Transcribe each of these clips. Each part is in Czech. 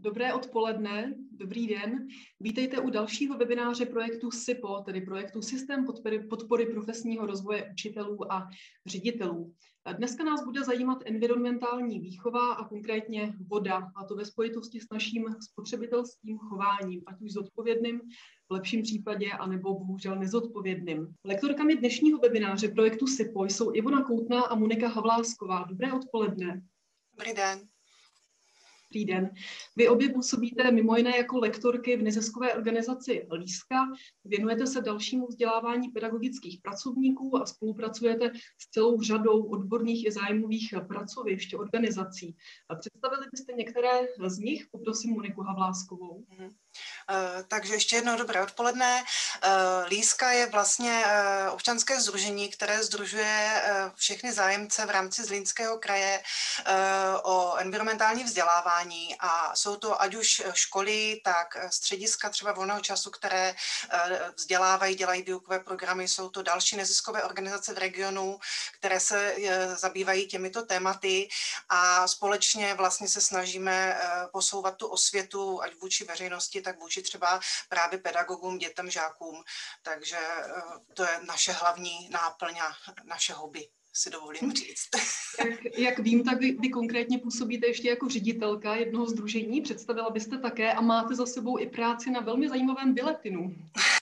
Dobré odpoledne, dobrý den. Vítejte u dalšího webináře projektu SIPO, tedy projektu Systém podpory profesního rozvoje učitelů a ředitelů. Dneska nás bude zajímat environmentální výchova a konkrétně voda, a to ve spojitosti s naším spotřebitelským chováním, ať už zodpovědným, v lepším případě, anebo bohužel nezodpovědným. Lektorkami dnešního webináře projektu SIPO jsou Ivona Koutná a Monika Havlásková. Dobré odpoledne. Dobrý den. Dobrý den. Vy obě působíte mimo jiné jako lektorky v neziskové organizaci Líska, věnujete se dalšímu vzdělávání pedagogických pracovníků a spolupracujete s celou řadou odborných i zájmových pracovišť, organizací. Představili byste některé z nich? Poprosím Moniku Havláskovou. Takže ještě jednou dobré odpoledne. Líska je vlastně občanské sdružení, které sdružuje všechny zájemce v rámci Zlínského kraje o environmentální vzdělávání a jsou to ať už školy, tak střediska třeba volného času, které vzdělávají, dělají výukové programy, jsou to další neziskové organizace v regionu, které se zabývají těmito tématy a společně vlastně se snažíme posouvat tu osvětu ať vůči veřejnosti, tak vůči třeba právě pedagogům, dětem, žákům. Takže to je naše hlavní náplň a naše hobby, si dovolím říct. Jak vím, tak vy konkrétně působíte ještě jako ředitelka jednoho sdružení, představila byste také a máte za sebou i práci na velmi zajímavém biletinu.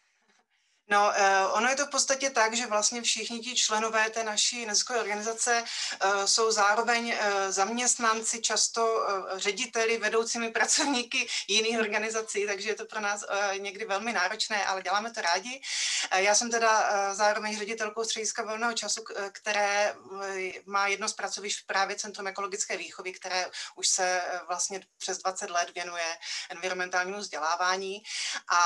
No, ono je to v podstatě tak, že vlastně všichni ti členové té naší neziskové organizace jsou zároveň zaměstnanci, často řediteli, vedoucími pracovníky jiných organizací, takže je to pro nás někdy velmi náročné, ale děláme to rádi. Já jsem teda zároveň ředitelkou střediska volného času, které má jedno z pracovišť právě Centrum ekologické výchovy, které už se vlastně přes 20 let věnuje environmentálnímu vzdělávání a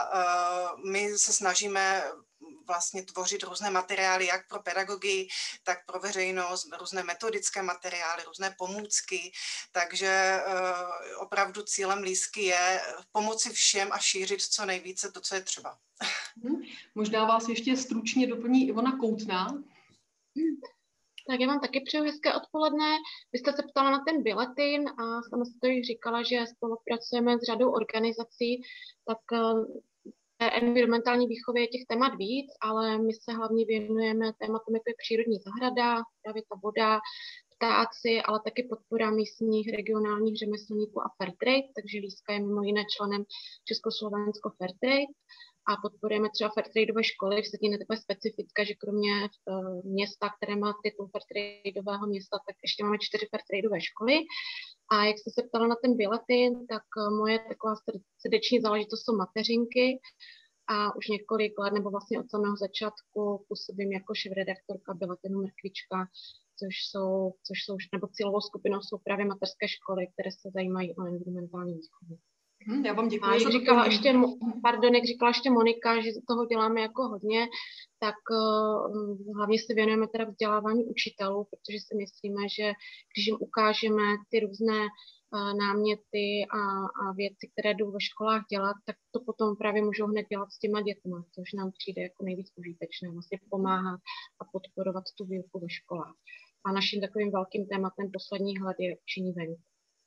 my se snažíme vlastně tvořit různé materiály, jak pro pedagogy, tak pro veřejnost, různé metodické materiály, různé pomůcky, takže opravdu cílem Lísky je pomoci všem a šířit co nejvíce to, co je třeba. Možná vás ještě stručně doplní Ivona Koutná. Tak já vám taky přeju hezké odpoledne. Vy jste se ptala na ten biletin a sama jste to již říkala, že spolupracujeme s řadou organizací, tak environmentální výchově je těch témat víc, ale my se hlavně věnujeme tématům, jako je přírodní zahrada, právě ta voda, ptáci, ale taky podpora místních regionálních řemeslníků a Fairtrade, takže Líska je mimo jiné členem Československo Fairtrade a podporujeme třeba Fairtradeové školy. V Vsetín je takové specifické, že kromě města, které má titul Fairtradeového města, tak ještě máme 4 Fairtradeové školy. A jak jste se ptala na ten biletin, tak moje taková srdeční záležitost jsou mateřinky a už několik let, nebo vlastně od samého začátku působím jako šéfredaktorka biletinu Mrkvička, což jsou, nebo cílovou skupinou jsou právě mateřské školy, které se zajímají o environmentální výchovu. Já vám děkuji. A jak říkala ještě Monika, že toho děláme jako hodně, tak hlavně se věnujeme teda vzdělávání učitelů, protože si myslíme, že když jim ukážeme ty různé náměty a věci, které jdou ve školách dělat, tak to potom právě můžou hned dělat s těma dětma, což nám přijde jako nejvíc užitečné, vlastně pomáhat a podporovat tu výuku ve školách. A naším takovým velkým tématem posledních let je učení venku.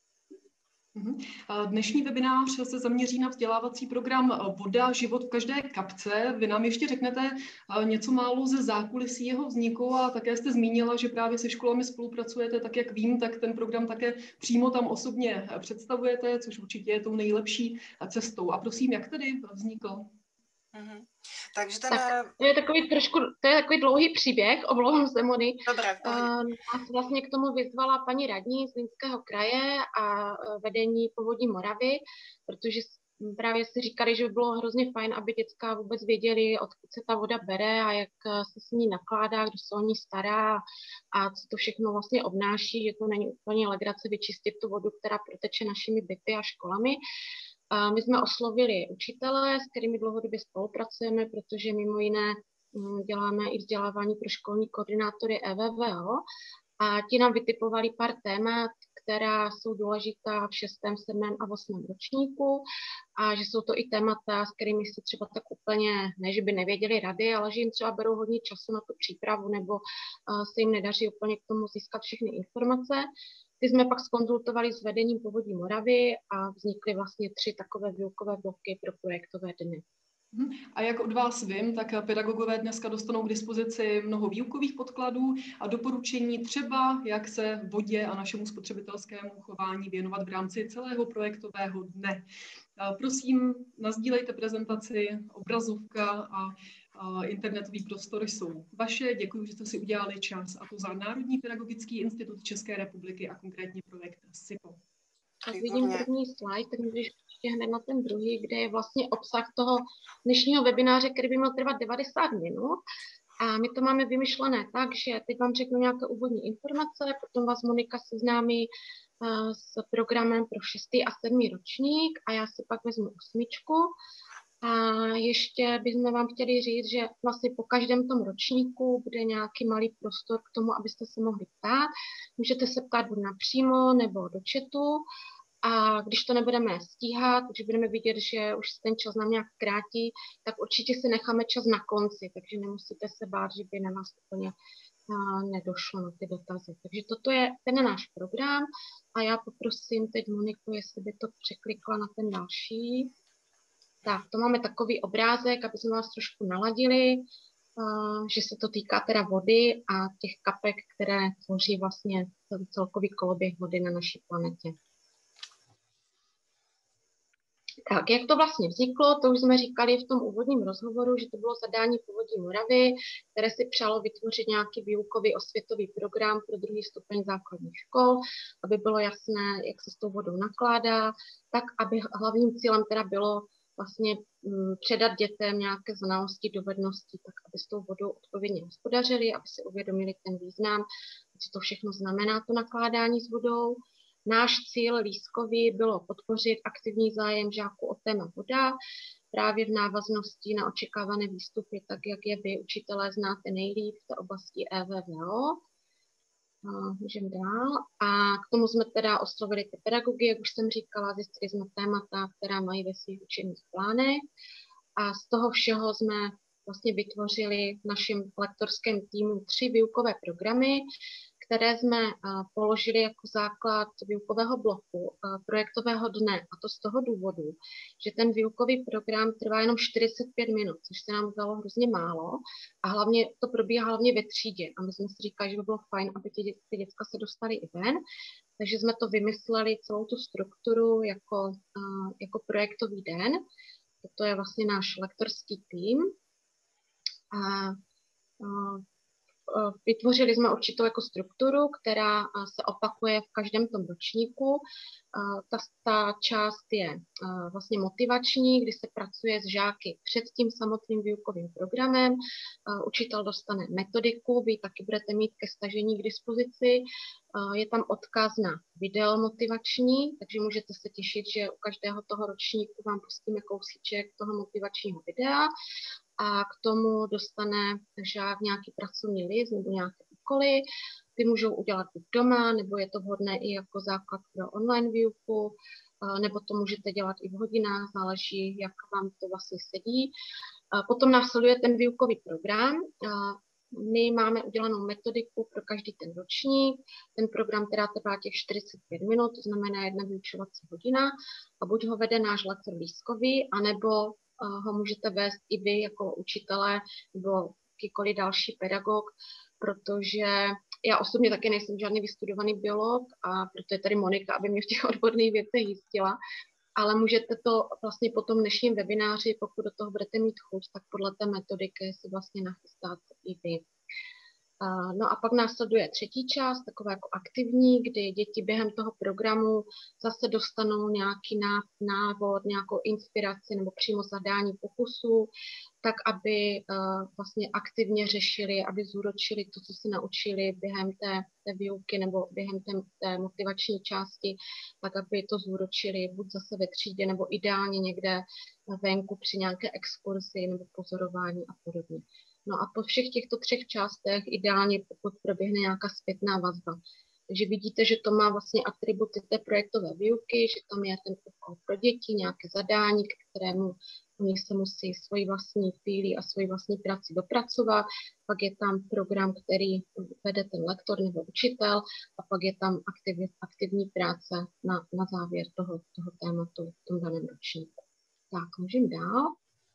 Dnešní webinář se zaměří na vzdělávací program Voda, život v každé kapce. Vy nám ještě řeknete něco málo ze zákulisí jeho vzniku a také jste zmínila, že právě se školami spolupracujete, tak jak vím, tak ten program také přímo tam osobně představujete, což určitě je tou nejlepší cestou. A prosím, jak tedy vznikl? Takže to je takový dlouhý příběh, omlouvám se, Moni. Dobré. Nás vlastně k tomu vyzvala paní radní Zlínského kraje a vedení Povodí Moravy, protože právě si říkali, že by bylo hrozně fajn, aby děcka vůbec věděli, odkud se ta voda bere a jak se s ní nakládá, kdo se o ní stará a co to všechno vlastně obnáší, že to není úplně legrace vyčistit tu vodu, která proteče našimi byty a školami. My jsme oslovili učitele, s kterými dlouhodobě spolupracujeme, protože mimo jiné děláme i vzdělávání pro školní koordinátory EVVO a ti nám vytipovali pár témat, která jsou důležitá v 6., 7. a 8. ročníku a že jsou to i témata, s kterými si třeba tak úplně, ne že by nevěděli rady, ale že jim třeba berou hodně času na tu přípravu nebo se jim nedaří úplně k tomu získat všechny informace. Ty jsme pak zkonzultovali s vedením Povodí Moravy a vznikly vlastně 3 takové výukové bloky pro projektové dny. A jak od vás vím, tak pedagogové dneska dostanou k dispozici mnoho výukových podkladů a doporučení třeba, jak se vodě a našemu spotřebitelskému chování věnovat v rámci celého projektového dne. Prosím, nasdílejte prezentaci, obrazovka a internetový prostor jsou vaše. Děkuji, že jste si udělali čas, a to za Národní pedagogický institut České republiky a konkrétně projekt SIPO. Tak vidím první slide, tak můžeš ještě hned na ten druhý, kde je vlastně obsah toho dnešního webináře, který by měl trvat 90 minut. A my to máme vymyšlené tak, že teď vám řeknu nějaké úvodní informace, potom vás Monika seznámí s programem pro 6. a 7. ročník a já si pak vezmu 8. A ještě bychom vám chtěli říct, že vlastně po každém tom ročníku bude nějaký malý prostor k tomu, abyste se mohli ptát. Můžete se ptát buď napřímo nebo do chatu. A když to nebudeme stíhat, když budeme vidět, že už ten čas nám nějak krátí, tak určitě si necháme čas na konci, takže nemusíte se bát, že by na nás úplně nedošlo na ty dotazy. Takže toto je ten náš program a já poprosím teď Moniku, jestli by to překlikla na ten další. Tak, to máme takový obrázek, aby jsme vás trošku naladili, že se to týká teda vody a těch kapek, které tvoří vlastně celkový koloběh vody na naší planetě. Tak, jak to vlastně vzniklo, to už jsme říkali v tom úvodním rozhovoru, že to bylo zadání Povodí Moravy, které si přálo vytvořit nějaký výukový osvětový program pro 2. stupeň základních škol, aby bylo jasné, jak se s tou vodou nakládá, tak aby hlavním cílem teda bylo vlastně předat dětem nějaké znalosti, dovednosti, tak aby s tou vodou odpovědně hospodařili, aby si uvědomili ten význam, co to všechno znamená, to nakládání s vodou. Náš cíl lístkový bylo podpořit aktivní zájem žáků o téma voda, právě v návaznosti na očekávané výstupy, tak jak je vy, učitelé, znáte nejlíp v té oblasti EVVO. Můžeme dál. A k tomu jsme teda oslovili ty pedagogy, jak už jsem říkala, zjistili jsme témata, která mají ve svých učebních plánech. A z toho všeho jsme vlastně vytvořili v našem lektorském týmu 3 výukové programy, které jsme položili jako základ výukového bloku projektového dne. A to z toho důvodu, že ten výukový program trvá jenom 45 minut, což se nám zdalo hrozně málo. A hlavně to probíhá hlavně ve třídě. A my jsme si říkali, že by bylo fajn, aby ty děcka se dostaly i ven. Takže jsme to vymysleli, celou tu strukturu jako projektový den. To je vlastně náš lektorský tým. Vytvořili jsme určitou jako strukturu, která se opakuje v každém tom ročníku. Ta část je vlastně motivační, kdy se pracuje s žáky před tím samotným výukovým programem. Učitel dostane metodiku, vy taky budete mít ke stažení k dispozici. Je tam odkaz na video motivační, takže můžete se těšit, že u každého toho ročníku vám pustíme kousíček toho motivačního videa. A k tomu dostane žák nějaký pracovní list nebo nějaké úkoly. Ty můžou udělat buď doma, nebo je to vhodné i jako základ pro online výuku, nebo to můžete dělat i v hodinách, záleží, jak vám to vlastně sedí. Potom následuje ten výukový program. My máme udělanou metodiku pro každý ten ročník. Ten program teda trvá těch 45 minut, to znamená 1 vyučovací hodina. A buď ho vede náš lektor lístkový, anebo ho můžete vést i vy jako učitelé nebo jakýkoliv další pedagog, protože já osobně taky nejsem žádný vystudovaný biolog a proto je tady Monika, aby mě v těch odborných věcech jistila, ale můžete to vlastně po tom dnešním webináři, pokud do toho budete mít chuť, tak podle té metodiky si vlastně nachystat i vy. No a pak následuje třetí část, taková jako aktivní, kdy děti během toho programu zase dostanou nějaký návod, nějakou inspiraci nebo přímo zadání pokusu, tak aby vlastně aktivně řešili, aby zúročili to, co se naučili během té výuky nebo během té motivační části, tak aby to zúročili buď zase ve třídě nebo ideálně někde venku při nějaké exkurzi nebo pozorování a podobně. No a po všech těchto 3 částech ideálně pokud proběhne nějaká zpětná vazba. Takže vidíte, že to má vlastně atributy té projektové výuky, že tam je ten úkol pro děti, nějaké zadání, k kterému Oni se musí svoji vlastní píli a svoji vlastní práci dopracovat, pak je tam program, který vede ten lektor nebo učitel a pak je tam aktivní práce na závěr toho tématu v tom daném ročníku. Tak, můžeme dál.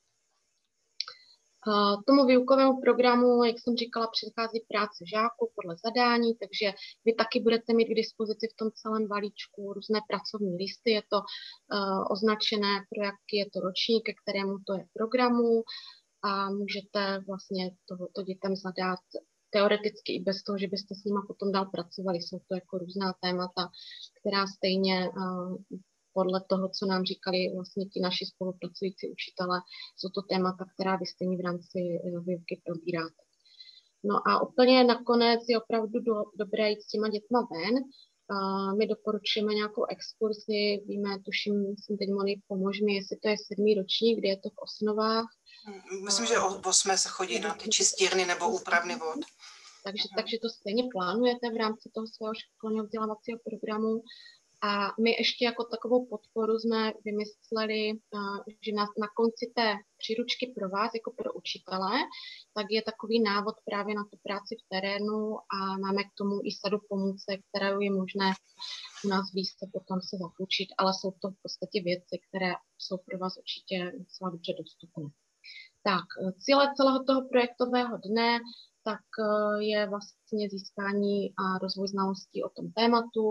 Tomu výukovému programu, jak jsem říkala, předchází práce žáků podle zadání, takže vy taky budete mít k dispozici v tom celém balíčku různé pracovní listy. Je to označené, pro jaký je to ročník, ke kterému to je programu a můžete vlastně tohoto dětem zadat teoreticky i bez toho, že byste s nima potom dál pracovali. Jsou to jako různá témata, která stejně podle toho, co nám říkali vlastně ti naši spolupracující učitelé, jsou to témata, která vy stejně v rámci výuky probíráte. No a úplně nakonec je opravdu dobré jít s těma dětma ven. My doporučujeme nějakou exkurzi, víme, tuším, jsem teď Moni, pomož mi, jestli to je 7. ročník, kde je to v Osnovách. Myslím, že o 8 se chodí na ty čistírny nebo úpravny vod. Takže to stejně plánujete v rámci toho svého školního vzdělávacího programu. A my ještě jako takovou podporu jsme vymysleli, že na konci té příručky pro vás, jako pro učitele, tak je takový návod právě na tu práci v terénu a máme k tomu i sadu pomůcek, které je možné u nás více potom se zapůjčit, ale jsou to v podstatě věci, které jsou pro vás určitě docela dobře dostupné. Tak, cíle celého toho projektového dne tak je vlastně získání a rozvoj znalostí o tom tématu.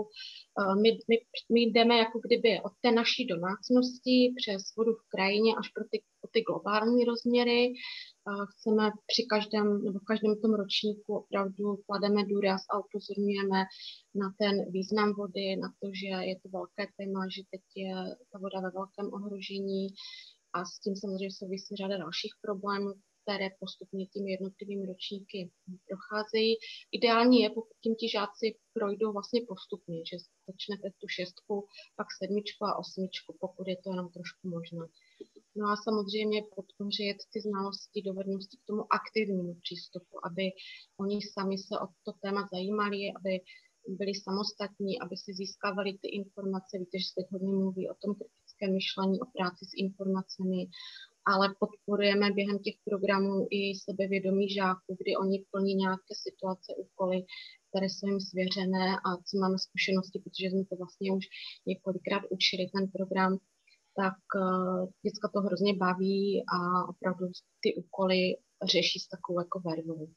My jdeme jako kdyby od té naší domácnosti přes vodu v krajině až po ty globální rozměry. Chceme při každém nebo v každém tom ročníku opravdu klademe důraz a upozorňujeme na ten význam vody, na to, že je to velké téma, že teď je ta voda ve velkém ohrožení a s tím samozřejmě souvisí řada dalších problémů, které postupně těmi jednotlivými ročníky procházejí. Ideální je, pokud tím ti žáci projdou vlastně postupně, že začnete tu 6, pak 7 a 8, pokud je to jenom trošku možné. No a samozřejmě podpořit ty znalosti, dovednosti k tomu aktivnímu přístupu, aby oni sami se o to téma zajímali, aby byli samostatní, aby si získávali ty informace. Víte, že se teď hodně mluví o tom kritickém myšlení, o práci s informacemi, ale podporujeme během těch programů i sebevědomí žáků, kdy oni plní nějaké situace, úkoly, které jsou jim svěřené a co máme zkušenosti, protože jsme to vlastně už několikrát učili ten program, tak děcka to hrozně baví a opravdu ty úkoly řeší s takovou jako vervou.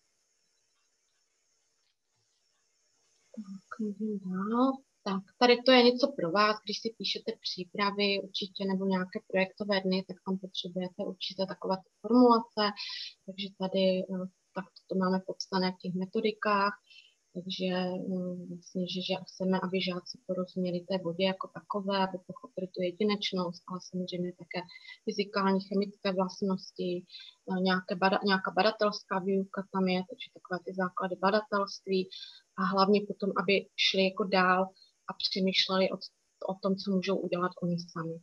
Tak, můžeme dál. Tak, tady to je něco pro vás, když si píšete přípravy určitě nebo nějaké projektové dny, tak tam potřebujete určitě takové formulace, takže tady tak to máme popsané v těch metodikách, takže vlastně, že chceme, aby žáci porozuměli té vodě jako takové, aby pochopili tu jedinečnost, ale samozřejmě také fyzikální, chemické vlastnosti, nějaká badatelská výuka tam je, takže takové ty základy badatelství a hlavně potom, aby šli jako dál a přemýšleli o tom, co můžou udělat oni sami.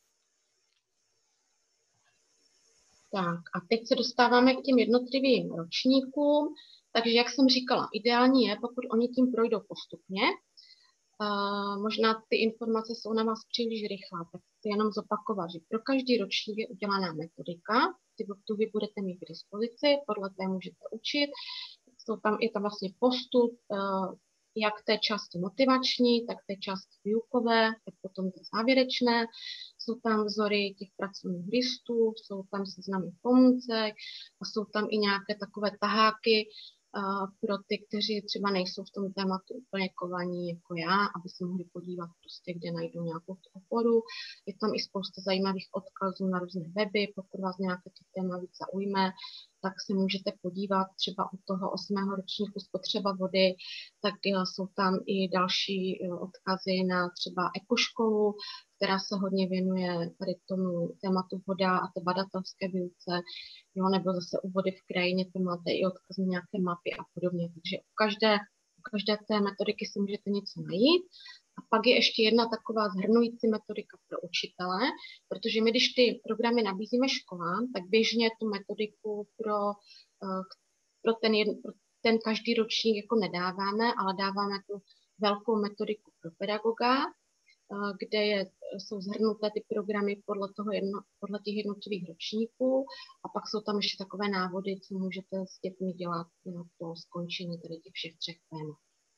Tak a teď se dostáváme k těm jednotlivým ročníkům. Takže jak jsem říkala, ideální je, pokud oni tím projdou postupně. Možná ty informace jsou na vás příliš rychlá, tak chci jenom zopakovat, že pro každý ročník je udělaná metodika, tu vy budete mít k dispozici, podle té můžete učit. Je tam vlastně postup, jak té části motivační, tak té části výukové, tak potom té závěrečné. Jsou tam vzory těch pracovních listů, jsou tam seznamy pomůcek a jsou tam i nějaké takové taháky pro ty, kteří třeba nejsou v tom tématu úplně kovaní jako já, aby se mohli podívat prostě, kde najdou nějakou oporu. Je tam i spousta zajímavých odkazů na různé weby, pokud vás nějaké to téma víc zaujme, tak se můžete podívat třeba od toho 8. ročníku spotřeba vody, tak jsou tam i další odkazy na třeba ekoškolu, která se hodně věnuje tady tomu tématu voda a té badatelské výuce, jo, nebo zase u vody v krajině, to máte i odkaz na nějaké mapy a podobně. Takže u každé té metodiky si můžete něco najít. A pak je ještě jedna taková shrnující metodika pro učitele, protože my, když ty programy nabízíme školám, tak běžně tu metodiku pro ten každý ročník jako nedáváme, ale dáváme tu velkou metodiku pro pedagoga, kde jsou shrnuté ty programy podle těch jednotlivých ročníků a pak jsou tam ještě takové návody, co můžete s dětmi dělat po skončení tady těch všech 3 témat.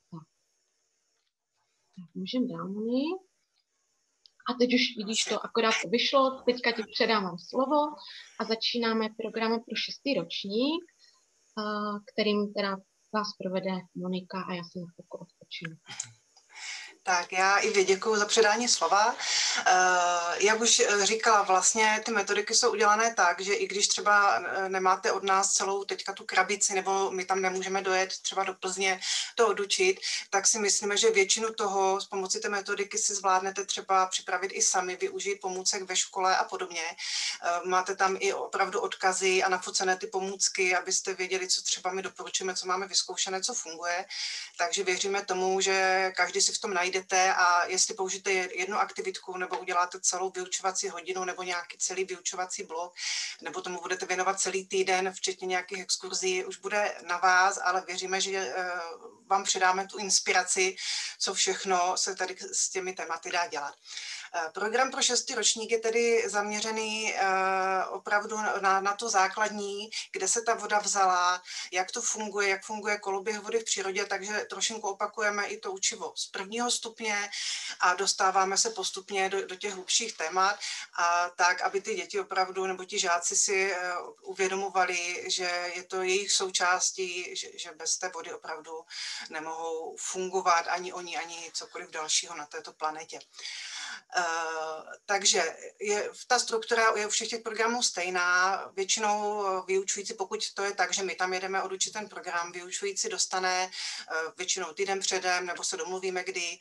Tak můžeme dál, Moni. A teď už vidíš to, akorát to vyšlo, teďka ti předávám slovo a začínáme programem pro 6. ročník, kterým teda vás provede Monika a já si na chvilku odpočinu. Tak já i vy děkuji za předání slova. Jak už říkala, vlastně ty metodiky jsou udělané tak, že i když třeba nemáte od nás celou teďka tu krabici, nebo my tam nemůžeme dojet třeba do Plzně to odučit, tak si myslíme, že většinu toho s pomocí té metodiky si zvládnete třeba připravit i sami, využít pomůcek ve škole a podobně. Máte tam i opravdu odkazy a nafocené ty pomůcky, abyste věděli, co třeba my doporučujeme, co máme vyzkoušené, co funguje. Takže věříme tomu, že každý si v tom najde a jestli použijete jednu aktivitku nebo uděláte celou vyučovací hodinu nebo nějaký celý vyučovací blok, nebo tomu budete věnovat celý týden, včetně nějakých exkurzí, už bude na vás, ale věříme, že vám předáme tu inspiraci, co všechno se tady s těmi tématy dá dělat. Program pro 6. ročník je tedy zaměřený opravdu na to základní, kde se ta voda vzala, jak to funguje, jak funguje koloběh vody v přírodě, takže trošinku opakujeme i to učivo z 1. stupně a dostáváme se postupně do těch hlubších témat, a tak, aby ty děti opravdu, nebo ti žáci si uvědomovali, že je to jejich součástí, že bez té vody opravdu nemohou fungovat ani oni, ani cokoliv dalšího na této planetě. Takže ta struktura je u všech těch programů stejná. Většinou vyučující, pokud to je tak, že my tam jedeme odučit ten program, vyučující dostane většinou týden předem, nebo se domluvíme, kdy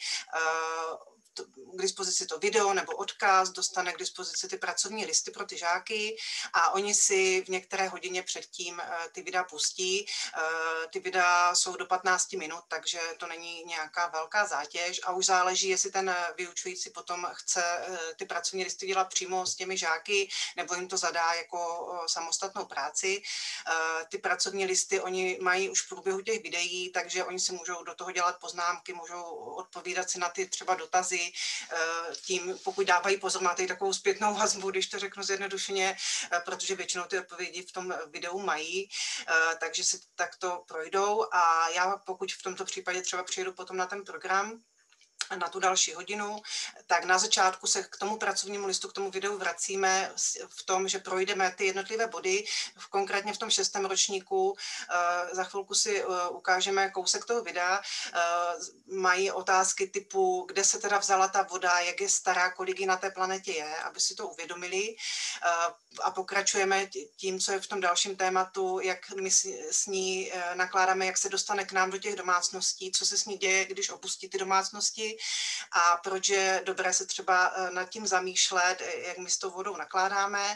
k dispozici to video nebo odkaz, dostane k dispozici ty pracovní listy pro ty žáky a oni si v některé hodině předtím ty videa pustí. Ty videa jsou do 15 minut, takže to není nějaká velká zátěž a už záleží, jestli ten vyučující potom chce ty pracovní listy dělat přímo s těmi žáky nebo jim to zadá jako samostatnou práci. Ty pracovní listy oni mají už v průběhu těch videí, takže oni si můžou do toho dělat poznámky, můžou odpovídat si na ty třeba dotazy, tím, pokud dávají pozor, máte i takovou zpětnou vazbu, když to řeknu zjednodušeně, protože většinou ty odpovědi v tom videu mají, takže si takto projdou a já pokud v tomto případě třeba přijedu potom na ten program, na tu další hodinu, tak na začátku se k tomu pracovnímu listu, k tomu videu vracíme v tom, že projdeme ty jednotlivé body, konkrétně v tom 6. ročníku. Za chvilku si ukážeme kousek toho videa. Mají otázky typu, kde se teda vzala ta voda, jak je stará, kolik ji na té planetě je, aby si to uvědomili. A pokračujeme tím, co je v tom dalším tématu, jak my s ní nakládáme, jak se dostane k nám do těch domácností, co se s ní děje, když opustí ty domácnosti a proč je dobré se třeba nad tím zamýšlet, jak my s tou vodou nakládáme.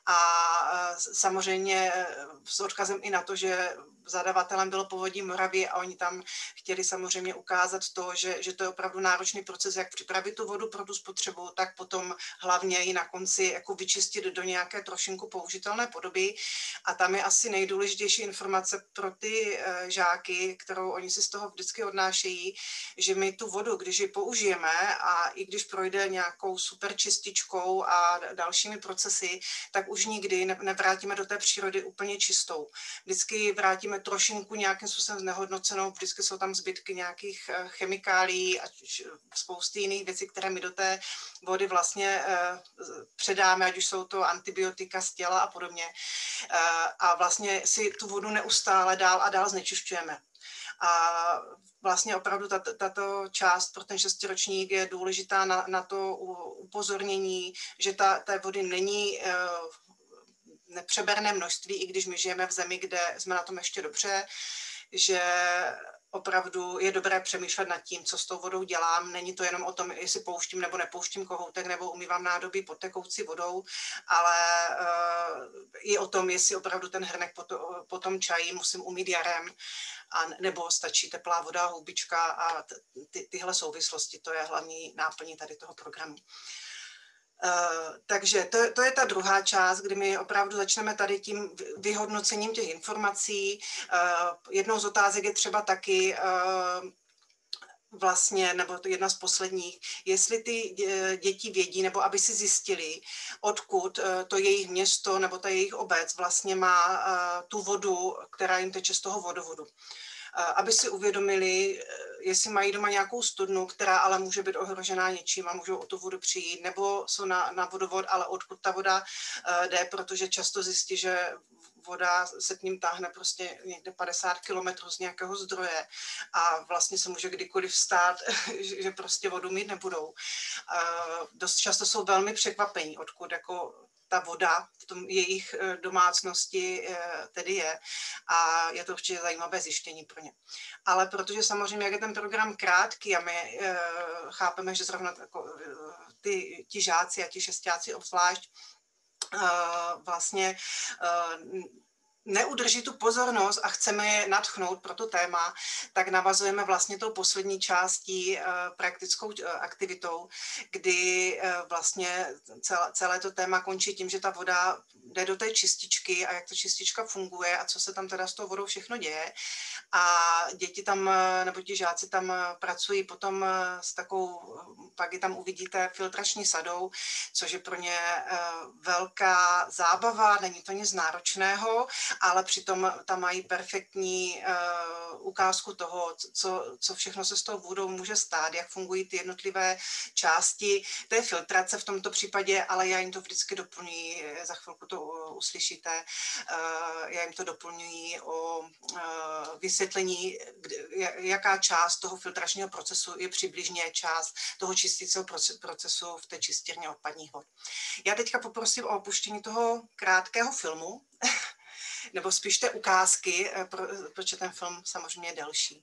A samozřejmě s odkazem i na to, že zadavatelem bylo Povodí Moravy a oni tam chtěli samozřejmě ukázat to, že to je opravdu náročný proces, jak připravit tu vodu pro tu spotřebu, tak potom hlavně ji na konci jako vyčistit do nějaké trošinku použitelné podoby. A tam je asi nejdůležitější informace pro ty žáky, kterou oni si z toho vždycky odnášejí, že my tu vodu, když ji použijeme a i když projde nějakou super čističkou a dalšími procesy, tak už nikdy nevrátíme do té přírody úplně čistou. Vždycky vrátíme trošinku nějakým způsobem znehodnocenou, vždycky jsou tam zbytky nějakých chemikálií a spousty jiných věcí, které my do té vody vlastně předáme, ať už jsou to antibiotika z těla a podobně. A vlastně si tu vodu neustále dál a dál znečišťujeme. A vlastně opravdu tato část pro ten 6. ročník je důležitá na to upozornění, že té vody není nepřeberné množství, i když my žijeme v zemi, kde jsme na tom ještě dobře, že opravdu je dobré přemýšlet nad tím, co s tou vodou dělám. Není to jenom o tom, jestli pouštím nebo nepouštím kohoutek nebo umývám nádobí pod tekoucí vodou, ale i o tom, jestli opravdu ten hrnek po tom čaji musím umýt jarem, nebo stačí teplá voda, houbička a tyhle souvislosti. To je hlavní náplní tady toho programu. Takže to je ta druhá část, kdy my opravdu začneme tady tím vyhodnocením těch informací. Jednou z otázek je třeba taky, vlastně, nebo to jedna z posledních, jestli ty děti vědí, nebo aby si zjistili, odkud to jejich město nebo ta jejich obec vlastně má tu vodu, která jim teče z toho vodovodu. Aby si uvědomili, jestli mají doma nějakou studnu, která ale může být ohrožená něčím a můžou o tu vodu přijít, nebo jsou na vodovod, ale odkud ta voda jde, protože často zjistí, že voda se k ním táhne prostě někde 50 kilometrů z nějakého zdroje a vlastně se může kdykoliv stát, že prostě vodu mít nebudou. Dost často jsou velmi překvapení, odkud jako ta voda v tom jejich domácnosti tedy je a je to určitě zajímavé zjištění pro ně. Ale protože samozřejmě, jak je ten program krátký a my chápeme, že zrovna ti žáci a ti šestáci obzvlášť vlastně neudrží tu pozornost a chceme je nadchnout pro to téma, tak navazujeme vlastně tou poslední částí praktickou aktivitou, kdy vlastně celé to téma končí tím, že ta voda jde do té čističky a jak ta čistička funguje a co se tam teda s tou vodou všechno děje. A děti tam, nebo ti žáci tam pracují potom s takovou, pak je tam uvidíte, filtrační sadou, což je pro ně velká zábava, není to nic náročného, ale přitom tam mají perfektní ukázku toho, co všechno se s tou vodou může stát, jak fungují ty jednotlivé části té filtrace v tomto případě, ale já jim to vždycky doplňuji, za chvilku to uslyšíte, já jim to doplňuji o vysvětlení, jaká část toho filtračního procesu je přibližně část toho čistícího procesu v té čistírně odpadních vod. Já teďka poprosím o opuštění toho krátkého filmu, nebo spíš té ukázky, protože ten film samozřejmě je delší.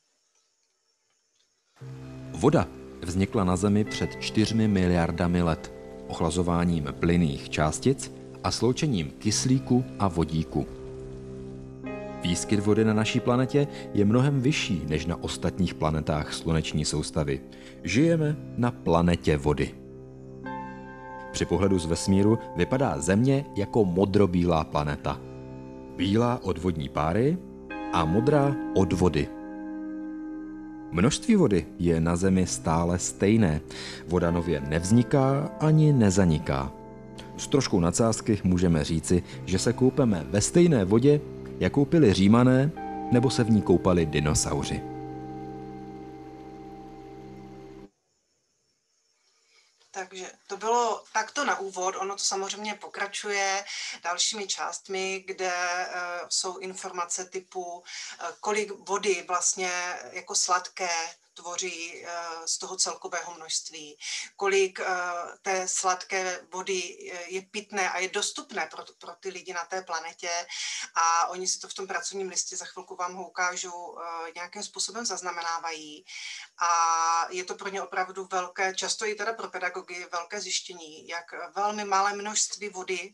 Voda vznikla na Zemi před 4 miliardami let ochlazováním plynných částic a sloučením kyslíku a vodíku. Výskyt vody na naší planetě je mnohem vyšší než na ostatních planetách sluneční soustavy. Žijeme na planetě vody. Při pohledu z vesmíru vypadá Země jako modrobílá planeta. Bílá od vodní páry a modrá od vody. Množství vody je na Zemi stále stejné. Voda nově nevzniká ani nezaniká. S troškou nadsázky můžeme říci, že se koupeme ve stejné vodě, jakou pili Římané, nebo se v ní koupali dinosauři. Takže to bylo takto na úvod, ono to samozřejmě pokračuje dalšími částmi, kde jsou informace typu, kolik vody vlastně jako sladké tvoří z toho celkového množství, kolik té sladké vody je pitné a je dostupné pro ty lidi na té planetě a oni si to v tom pracovním listě, za chvilku vám ho ukážu, nějakým způsobem zaznamenávají a je to pro ně opravdu velké, často i teda pro pedagogy, velké zjištění, jak velmi malé množství vody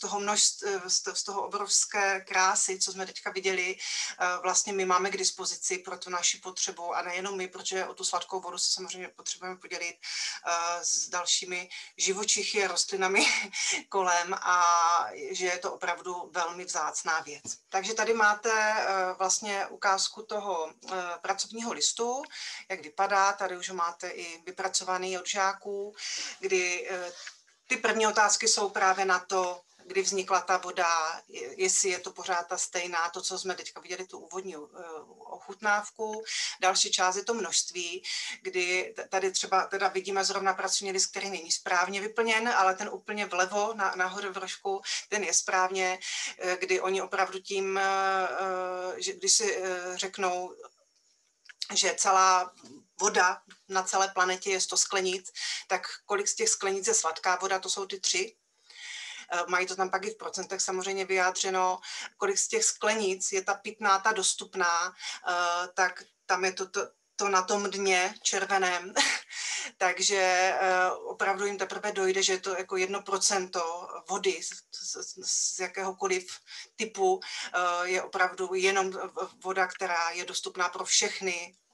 z toho obrovské krásy, co jsme teďka viděli, vlastně my máme k dispozici pro tu naši potřebu a nejenom my, protože o tu sladkou vodu se samozřejmě potřebujeme podělit s dalšími živočichy a rostlinami kolem a že je to opravdu velmi vzácná věc. Takže tady máte vlastně ukázku toho pracovního listu, jak vypadá, tady už ho máte i vypracovaný od žáků, kdy ty první otázky jsou právě na to, kdy vznikla ta voda, jestli je to pořád ta stejná, to, co jsme teďka viděli, tu úvodní ochutnávku. Další část je to množství, kdy tady třeba teda vidíme zrovna pracovní list, který není správně vyplněn, ale ten úplně vlevo, nahoře v rožku, ten je správně, kdy oni opravdu tím, že když si řeknou, že celá voda na celé planetě je 100 sklenic, tak kolik z těch sklenic je sladká voda, to jsou ty 3. Mají to tam pak i v procentech samozřejmě vyjádřeno, kolik z těch sklenic je ta pitná, ta dostupná, tak tam je to na tom dně červeném. Takže opravdu jim teprve dojde, že je to jako 1% vody z jakéhokoliv typu je opravdu jenom voda, která je dostupná pro všechny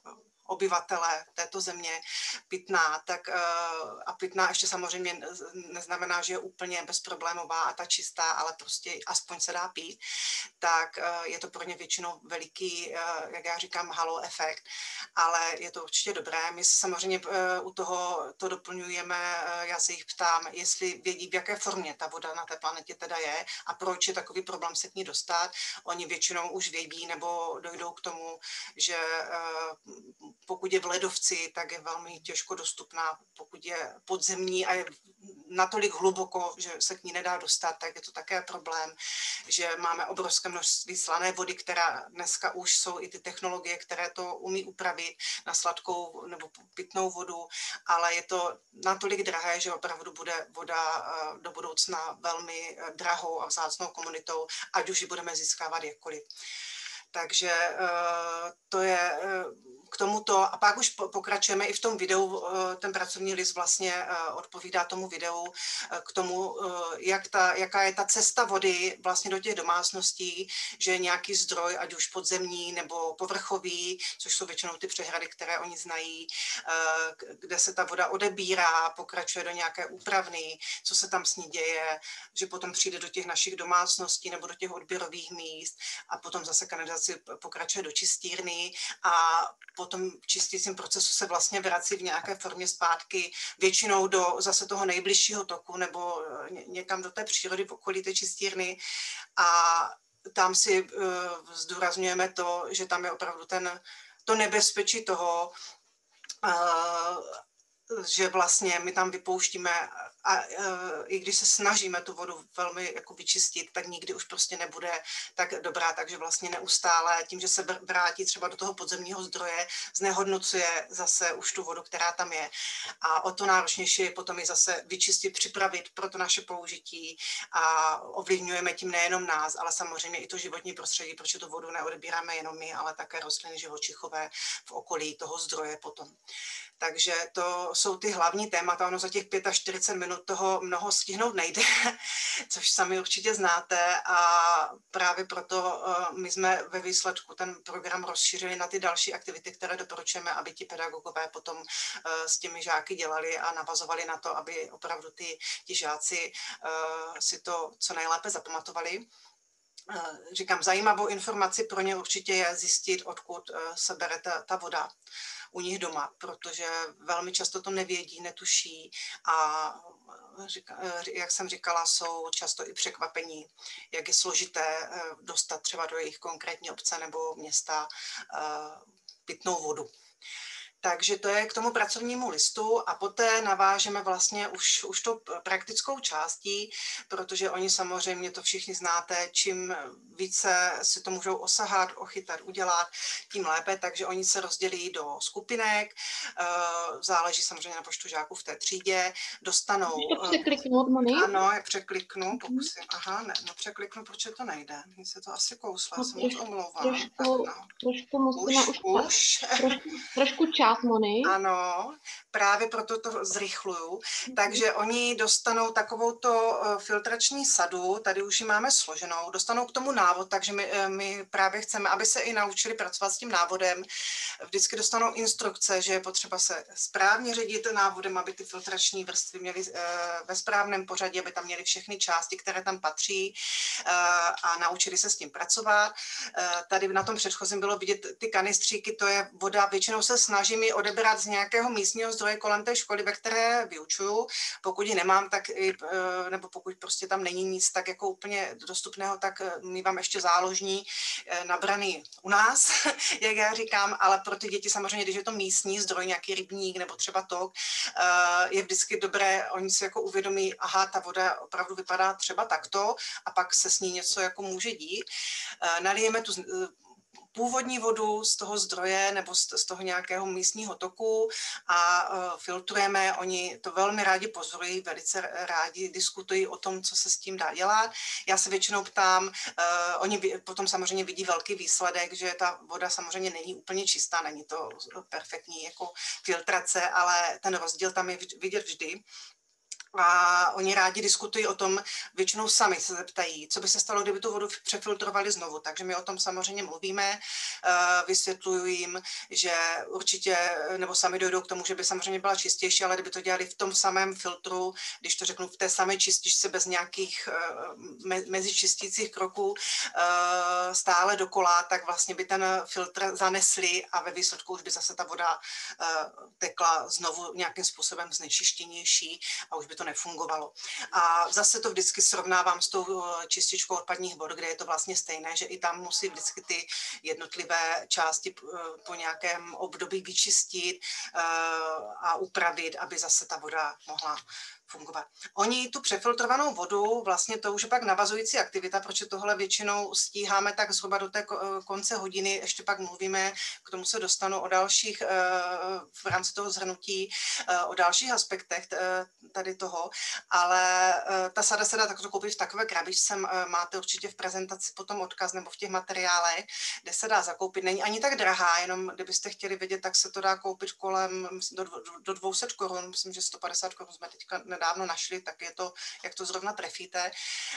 obyvatele této země pitná, tak a pitná ještě samozřejmě neznamená, že je úplně bezproblémová a ta čistá, ale prostě aspoň se dá pít, tak je to pro ně většinou veliký, jak já říkám, halo efekt, ale je to určitě dobré. My se samozřejmě u toho to doplňujeme, já se jich ptám, jestli vědí, v jaké formě ta voda na té planetě teda je a proč je takový problém se k ní dostat. Oni většinou už vědí nebo dojdou k tomu, že pokud je v ledovci, tak je velmi těžko dostupná, pokud je podzemní a je natolik hluboko, že se k ní nedá dostat, tak je to také problém, že máme obrovské množství slané vody, která dneska už jsou i ty technologie, které to umí upravit na sladkou nebo pitnou vodu, ale je to natolik drahé, že opravdu bude voda do budoucna velmi drahou a vzácnou komunitou, ať už ji budeme získávat jakkoliv. Takže to je k tomuto. A pak už pokračujeme i v tom videu. Ten pracovní list vlastně odpovídá tomu videu k tomu, jaká je ta cesta vody vlastně do těch domácností, že nějaký zdroj, ať už podzemní nebo povrchový, což jsou většinou ty přehrady, které oni znají, kde se ta voda odebírá, pokračuje do nějaké úpravny, co se tam s ní děje, že potom přijde do těch našich domácností nebo do těch odběrových míst a potom zase kanalizace pokračuje do čistírny a po tom čistícím procesu se vlastně vrací v nějaké formě zpátky většinou do zase toho nejbližšího toku nebo někam do té přírody v okolí té čistírny a tam si zdůrazňujeme to, že tam je opravdu to nebezpečí toho, že vlastně my tam vypouštíme a i když se snažíme tu vodu velmi jako vyčistit, tak nikdy už prostě nebude tak dobrá, takže vlastně neustále tím, že se vrátí třeba do toho podzemního zdroje, znehodnocuje zase už tu vodu, která tam je. A o to náročnější je potom ji zase vyčistit, připravit pro to naše použití a ovlivňujeme tím nejenom nás, ale samozřejmě i to životní prostředí, protože tu vodu neodebíráme jenom my, ale také rostliny živočichové v okolí toho zdroje potom. Takže to jsou ty hlavní témata, ono za těch 45 minut toho mnoho stihnout nejde, což sami určitě znáte a právě proto my jsme ve výsledku ten program rozšířili na ty další aktivity, které doporučujeme, aby ti pedagogové potom s těmi žáky dělali a navazovali na to, aby opravdu ti žáci si to co nejlépe zapamatovali. Říkám, zajímavou informaci pro ně určitě je zjistit, odkud se bere ta voda u nich doma, protože velmi často to nevědí, netuší a jak jsem říkala, jsou často i překvapení, jak je složité dostat třeba do jejich konkrétní obce nebo města pitnou vodu. Takže to je k tomu pracovnímu listu a poté navážeme vlastně už tou praktickou částí, protože oni samozřejmě, to všichni znáte, čím více si to můžou osahat, ochytat, udělat, tím lépe, takže oni se rozdělí do skupinek, záleží samozřejmě na počtu žáků v té třídě, dostanou... Překliknout, Moni? Ano, je překliknu, pokusím. Aha, nepřekliknu, proč to nejde? Mně se to asi kousla, já se moc omlouvám. Trošku musíme už trošku čas, Moni. Ano, právě proto to zrychluju. Takže oni dostanou takovouto filtrační sadu, tady už ji máme složenou, dostanou k tomu návod, takže my právě chceme, aby se i naučili pracovat s tím návodem. Vždycky dostanou instrukce, že je potřeba se správně řídit návodem, aby ty filtrační vrstvy měly ve správném pořadí, aby tam měly všechny části, které tam patří a naučili se s tím pracovat. Tady na tom předchozím bylo vidět ty kanistříky, to je voda, většinou se snažím ji odebrat z nějakého místního zdroje kolem té školy, ve které vyučuju. Pokud ji nemám, tak nebo pokud prostě tam není nic tak jako úplně dostupného, tak mívám ještě záložní nabraný u nás, jak já říkám, ale pro ty děti samozřejmě, když je to místní zdroj, nějaký rybník nebo třeba tok, je vždycky dobré, oni si jako uvědomí, aha, ta voda opravdu vypadá třeba takto a pak se s ní něco jako může dít. Nalijeme tu původní vodu z toho zdroje nebo z toho nějakého místního toku a filtrujeme. Oni to velmi rádi pozorují, velice rádi diskutují o tom, co se s tím dá dělat. Já se většinou ptám, oni potom samozřejmě vidí velký výsledek, že ta voda samozřejmě není úplně čistá, není to perfektní jako filtrace, ale ten rozdíl tam je vidět vždy. A oni rádi diskutují o tom, většinou sami se zeptají, co by se stalo, kdyby tu vodu přefiltrovali znovu. Takže my o tom samozřejmě mluvíme, vysvětluju jim, že určitě, nebo sami dojdou k tomu, že by samozřejmě byla čistější, ale kdyby to dělali v tom samém filtru, když to řeknu, v té samé čističce bez nějakých mezičistících kroků stále dokola, tak vlastně by ten filtr zanesli a ve výsledku už by zase ta voda tekla znovu nějakým způsobem znečištěnější a už by to nefungovalo. A zase to vždycky srovnávám s tou čističkou odpadních vod, kde je to vlastně stejné, že i tam musí vždycky ty jednotlivé části po nějakém období vyčistit a upravit, aby zase ta voda mohla fungovat. Oni tu přefiltrovanou vodu, vlastně to už je pak navazující aktivita, protože tohle většinou stíháme tak zhruba do té konce hodiny, ještě pak mluvíme, k tomu se dostanu o dalších, v rámci toho shrnutí, o dalších aspektech tady toho, ale ta sada se dá takto koupit v takové krabičce, máte určitě v prezentaci potom odkaz nebo v těch materiálech, kde se dá zakoupit. Není ani tak drahá, jenom kdybyste chtěli vědět, tak se to dá koupit kolem do 200 korun, myslím, že 150 korun jsme teďka nedávno našli, tak je to, jak to zrovna trefíte.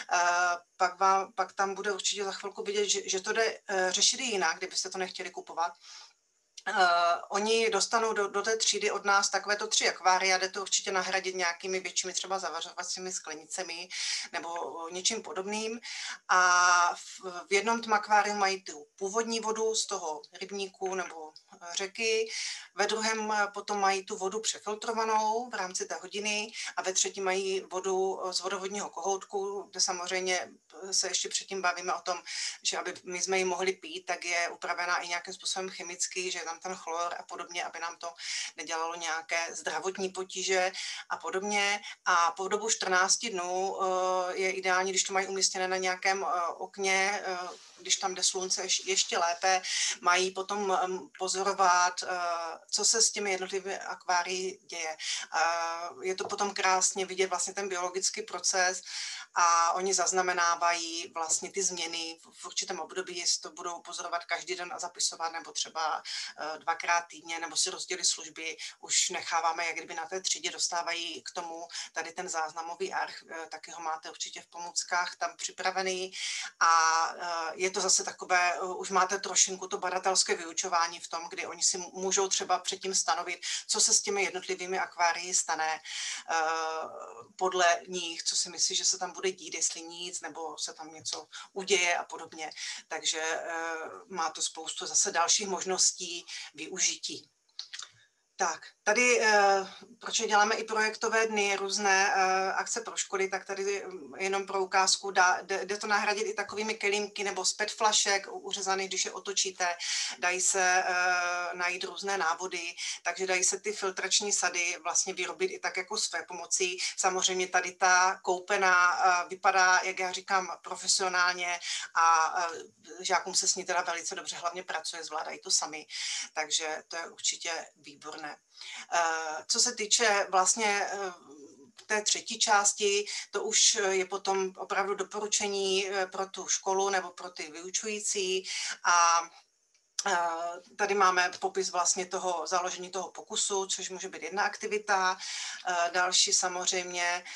Pak tam bude určitě za chvilku vidět, že to jde řešit i jinak, kdybyste to nechtěli kupovat. Oni dostanou do té třídy od nás takovéto 3 akvária, jde to určitě nahradit nějakými většími třeba zavařovacími sklenicemi nebo něčím podobným. A v jednom tom akváriu mají tu původní vodu z toho rybníku nebo řeky, ve druhém potom mají tu vodu přefiltrovanou v rámci té hodiny a ve třetím mají vodu z vodovodního kohoutku, kde samozřejmě se ještě předtím bavíme o tom, že aby my jsme ji mohli pít, tak je upravená i nějakým způsobem chemicky, že je tam ten chlor a podobně, aby nám to nedělalo nějaké zdravotní potíže a podobně. A po dobu 14 dnů je ideální, když to mají umístěné na nějakém okně, když tam jde slunce ještě lépe, mají potom pozorovat, co se s těmi jednotlivými akvárii děje. Je to potom krásně vidět vlastně ten biologický proces a oni zaznamenávají vlastně ty změny v určitém období, jestli to budou pozorovat každý den a zapisovat, nebo třeba 2krát týdně, nebo si rozdělit služby. Už necháváme, jak kdyby na té třídě dostávají k tomu tady ten záznamový arch, taky ho máte určitě v pomůckách tam připravený a je to zase takové, už máte trošinku to badatelské vyučování v tom, kdy oni si můžou třeba předtím stanovit, co se s těmi jednotlivými akvárii stane podle nich, co si myslí, že se tam bude dít, jestli nic, nebo se tam něco uděje a podobně. Takže má to spoustu zase dalších možností využití. Tak, tady, proč děláme i projektové dny, různé akce pro školy, tak tady jenom pro ukázku jde to nahradit i takovými kelímky nebo z PET flašek uřezaných, když je otočíte, dají se najít různé návody, takže dají se ty filtrační sady vlastně vyrobit i tak jako své pomocí. Samozřejmě tady ta koupená vypadá, jak já říkám, profesionálně a žákům se s ní teda velice dobře hlavně pracuje, zvládají to sami, takže to je určitě výborné. Co se týče vlastně té třetí části, to už je potom opravdu doporučení pro tu školu nebo pro ty vyučující a tady máme popis vlastně toho založení toho pokusu, což může být jedna aktivita. Další samozřejmě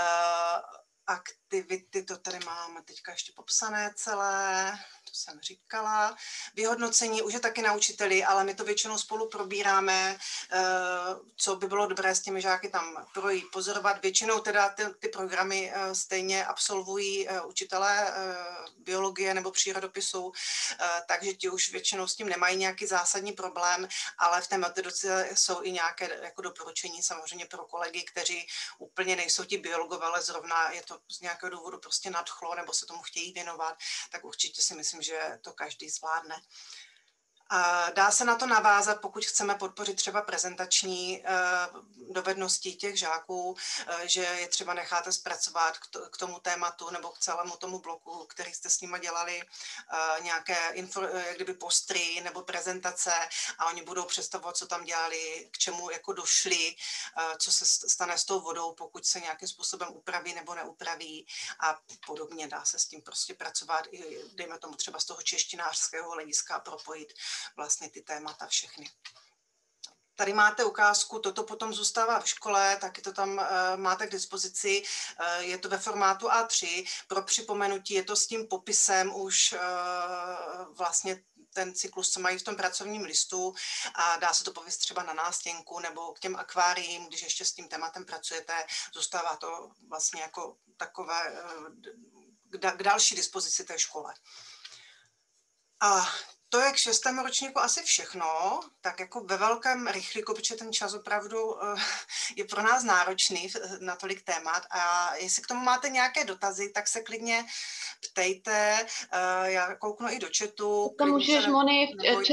aktivity, to tady máme teďka ještě popsané celé, to jsem říkala. Vyhodnocení už je taky na učiteli, ale my to většinou spolu probíráme, co by bylo dobré s těmi žáky tam projít, pozorovat. Většinou teda ty programy stejně absolvují učitelé biologie nebo přírodopisu, takže ti už většinou s tím nemají nějaký zásadní problém, ale v té metodice jsou i nějaké jako doporučení samozřejmě pro kolegy, kteří úplně nejsou ti biologové, ale zrovna je to z nějakého důvodu prostě nadchlo nebo se tomu chtějí věnovat, tak určitě si myslím, že to každý zvládne. Dá se na to navázat, pokud chceme podpořit třeba prezentační dovednosti těch žáků, že je třeba necháte zpracovat k tomu tématu nebo k celému tomu bloku, který jste s nimi dělali, nějaké jak kdyby postry nebo prezentace a oni budou představovat, co tam dělali, k čemu jako došli, co se stane s tou vodou, pokud se nějakým způsobem upraví nebo neupraví a podobně. Dá se s tím prostě pracovat i, dejme tomu třeba z toho češtinářského hlediska propojit vlastně ty témata všechny. Tady máte ukázku, toto potom zůstává v škole, taky to tam máte k dispozici, je to ve formátu A3. Pro připomenutí je to s tím popisem už vlastně ten cyklus, co mají v tom pracovním listu a dá se to pověst třeba na nástěnku nebo k těm akváriím, když ještě s tím tématem pracujete, zůstává to vlastně jako takové k další dispozici té škole. A to je k 6. ročníku asi všechno, tak jako ve velkém rychlíku, protože ten čas opravdu je pro nás náročný na tolik témat a jestli k tomu máte nějaké dotazy, tak se klidně ptejte, já kouknu i do chatu. To můžeš, Moni,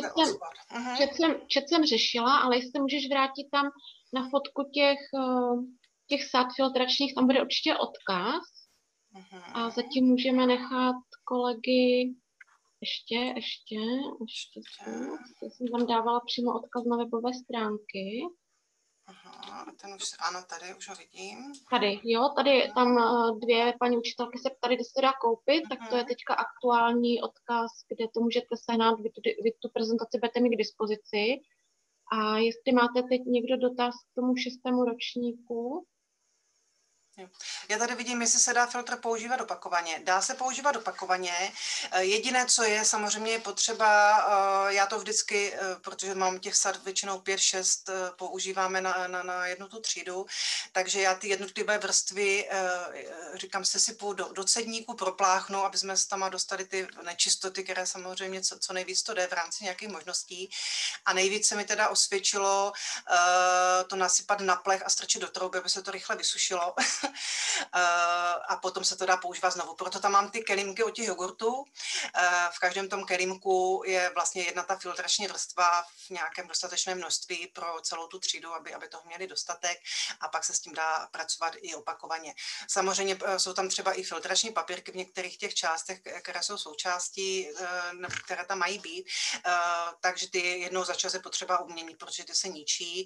chat jsem řešila, ale jestli můžeš vrátit tam na fotku těch sad filtračních, tam bude určitě odkaz a zatím můžeme nechat kolegy ještě jsem tam dávala přímo odkaz na webové stránky. Aha, ten už, ano, tady už ho vidím. Tady, jo, tady tam dvě paní učitelky se ptali, kde se to dá koupit, tak to je teďka aktuální odkaz, kde to můžete sehnat, vy tu prezentaci budete mít k dispozici. A jestli máte teď někdo dotaz k tomu 6. ročníku. Já tady vidím, jestli se dá filtr používat opakovaně. Dá se používat opakovaně. Jediné, co je, samozřejmě je potřeba, já to vždycky, protože mám těch sad většinou 5-6, používáme na jednu tu třídu, takže já ty jednotlivé vrstvy, říkám, se sypu do cedníku, propláchnu, aby jsme tam dostali ty nečistoty, které samozřejmě co nejvíc to jde v rámci nějakých možností. A nejvíc se mi teda osvědčilo to nasypat na plech a strčit do trouby, aby se to rychle vysušilo. A potom se to dá používat znovu. Proto tam mám ty kelímky od těch jogurtů. V každém tom kelímku je vlastně jedna ta filtrační vrstva v nějakém dostatečném množství pro celou tu třídu, aby toho měli dostatek a pak se s tím dá pracovat i opakovaně. Samozřejmě jsou tam třeba i filtrační papírky v některých těch částech, které jsou součástí, které tam mají být, takže ty jednou za čas je potřeba umění, protože ty se ničí.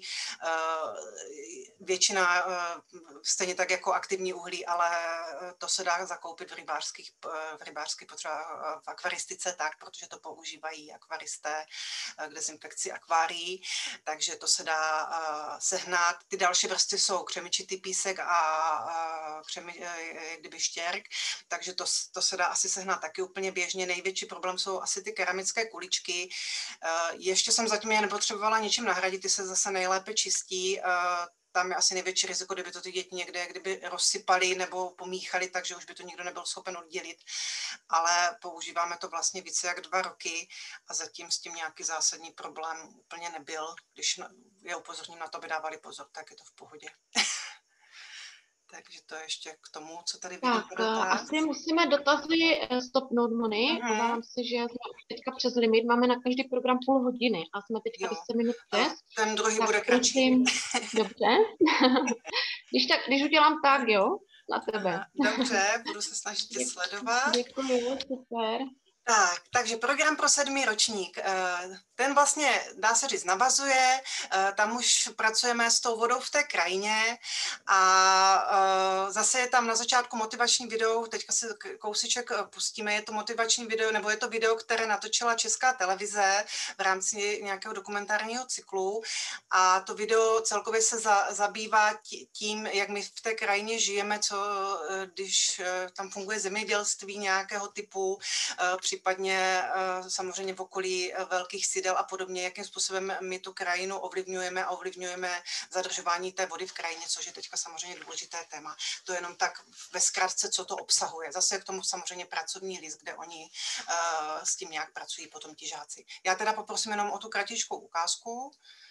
Většina stejně tak jako aktivní uhlí, ale to se dá zakoupit v rybářských potřeba v akvaristice tak, protože to používají akvaristé k dezinfekci akvárií, takže to se dá sehnat. Ty další vrstvy jsou křemičitý písek a kdyby štěrk, takže to se dá asi sehnat taky úplně běžně. Největší problém jsou asi ty keramické kuličky. Ještě jsem zatím je nepotřebovala ničím nahradit, ty se zase nejlépe čistí. Tam je asi největší riziko, kdyby to ty děti někde kdyby rozsypali nebo pomíchali, takže už by to nikdo nebyl schopen oddělit. Ale používáme to vlastně více jak 2 roky a zatím s tím nějaký zásadní problém úplně nebyl. Když je upozorním na to, aby dávali pozor, tak je to v pohodě. Takže to ještě k tomu, co tady vidím. Tak, asi musíme dotazy stopnout, Moni. Obávám se, že jsme už teďka přes limit. Máme na každý program půl hodiny a jsme teďka 10 minut přes. Ten druhý bude kratší. Dobře. Když udělám tak, jo, na tebe. Dobře, budu se snažit tě sledovat. Děkuji, super. Takže program pro 7. ročník, ten vlastně, dá se říct, navazuje, tam už pracujeme s tou vodou v té krajině a zase je tam na začátku motivační video, teďka si kousíček pustíme, je to motivační video, nebo je to video, které natočila Česká televize v rámci nějakého dokumentárního cyklu a to video celkově se zabývá tím, jak my v té krajině žijeme, když tam funguje zemědělství nějakého typu, případně samozřejmě v okolí velkých sídel a podobně, jakým způsobem my tu krajinu ovlivňujeme zadržování té vody v krajině, což je teďka samozřejmě důležité téma. To je jenom tak ve zkratce, co to obsahuje. Zase je k tomu samozřejmě pracovní list, kde oni s tím nějak pracují potom ti žáci. Já teda poprosím jenom o tu kratičkou ukázku.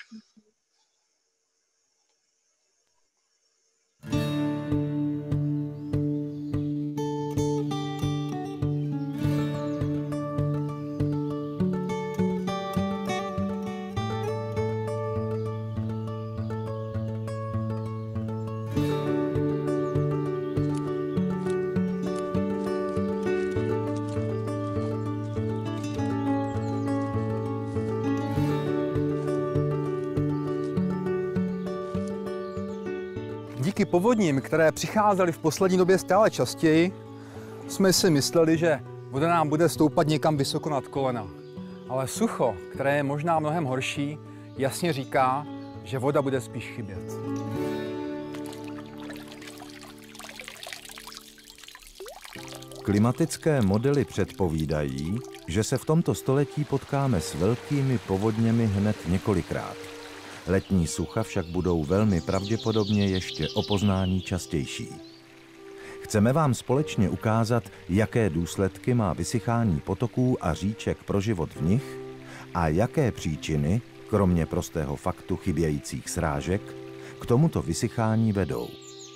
Díky povodním, které přicházely v poslední době stále častěji, jsme si mysleli, že voda nám bude stoupat někam vysoko nad kolena. Ale sucho, které je možná mnohem horší, jasně říká, že voda bude spíš chybět. Klimatické modely předpovídají, že se v tomto století potkáme s velkými povodněmi hned několikrát. Letní sucha však budou velmi pravděpodobně ještě o poznání častější. Chceme vám společně ukázat, jaké důsledky má vysychání potoků a říček pro život v nich a jaké příčiny, kromě prostého faktu chybějících srážek, k tomuto vysychání vedou.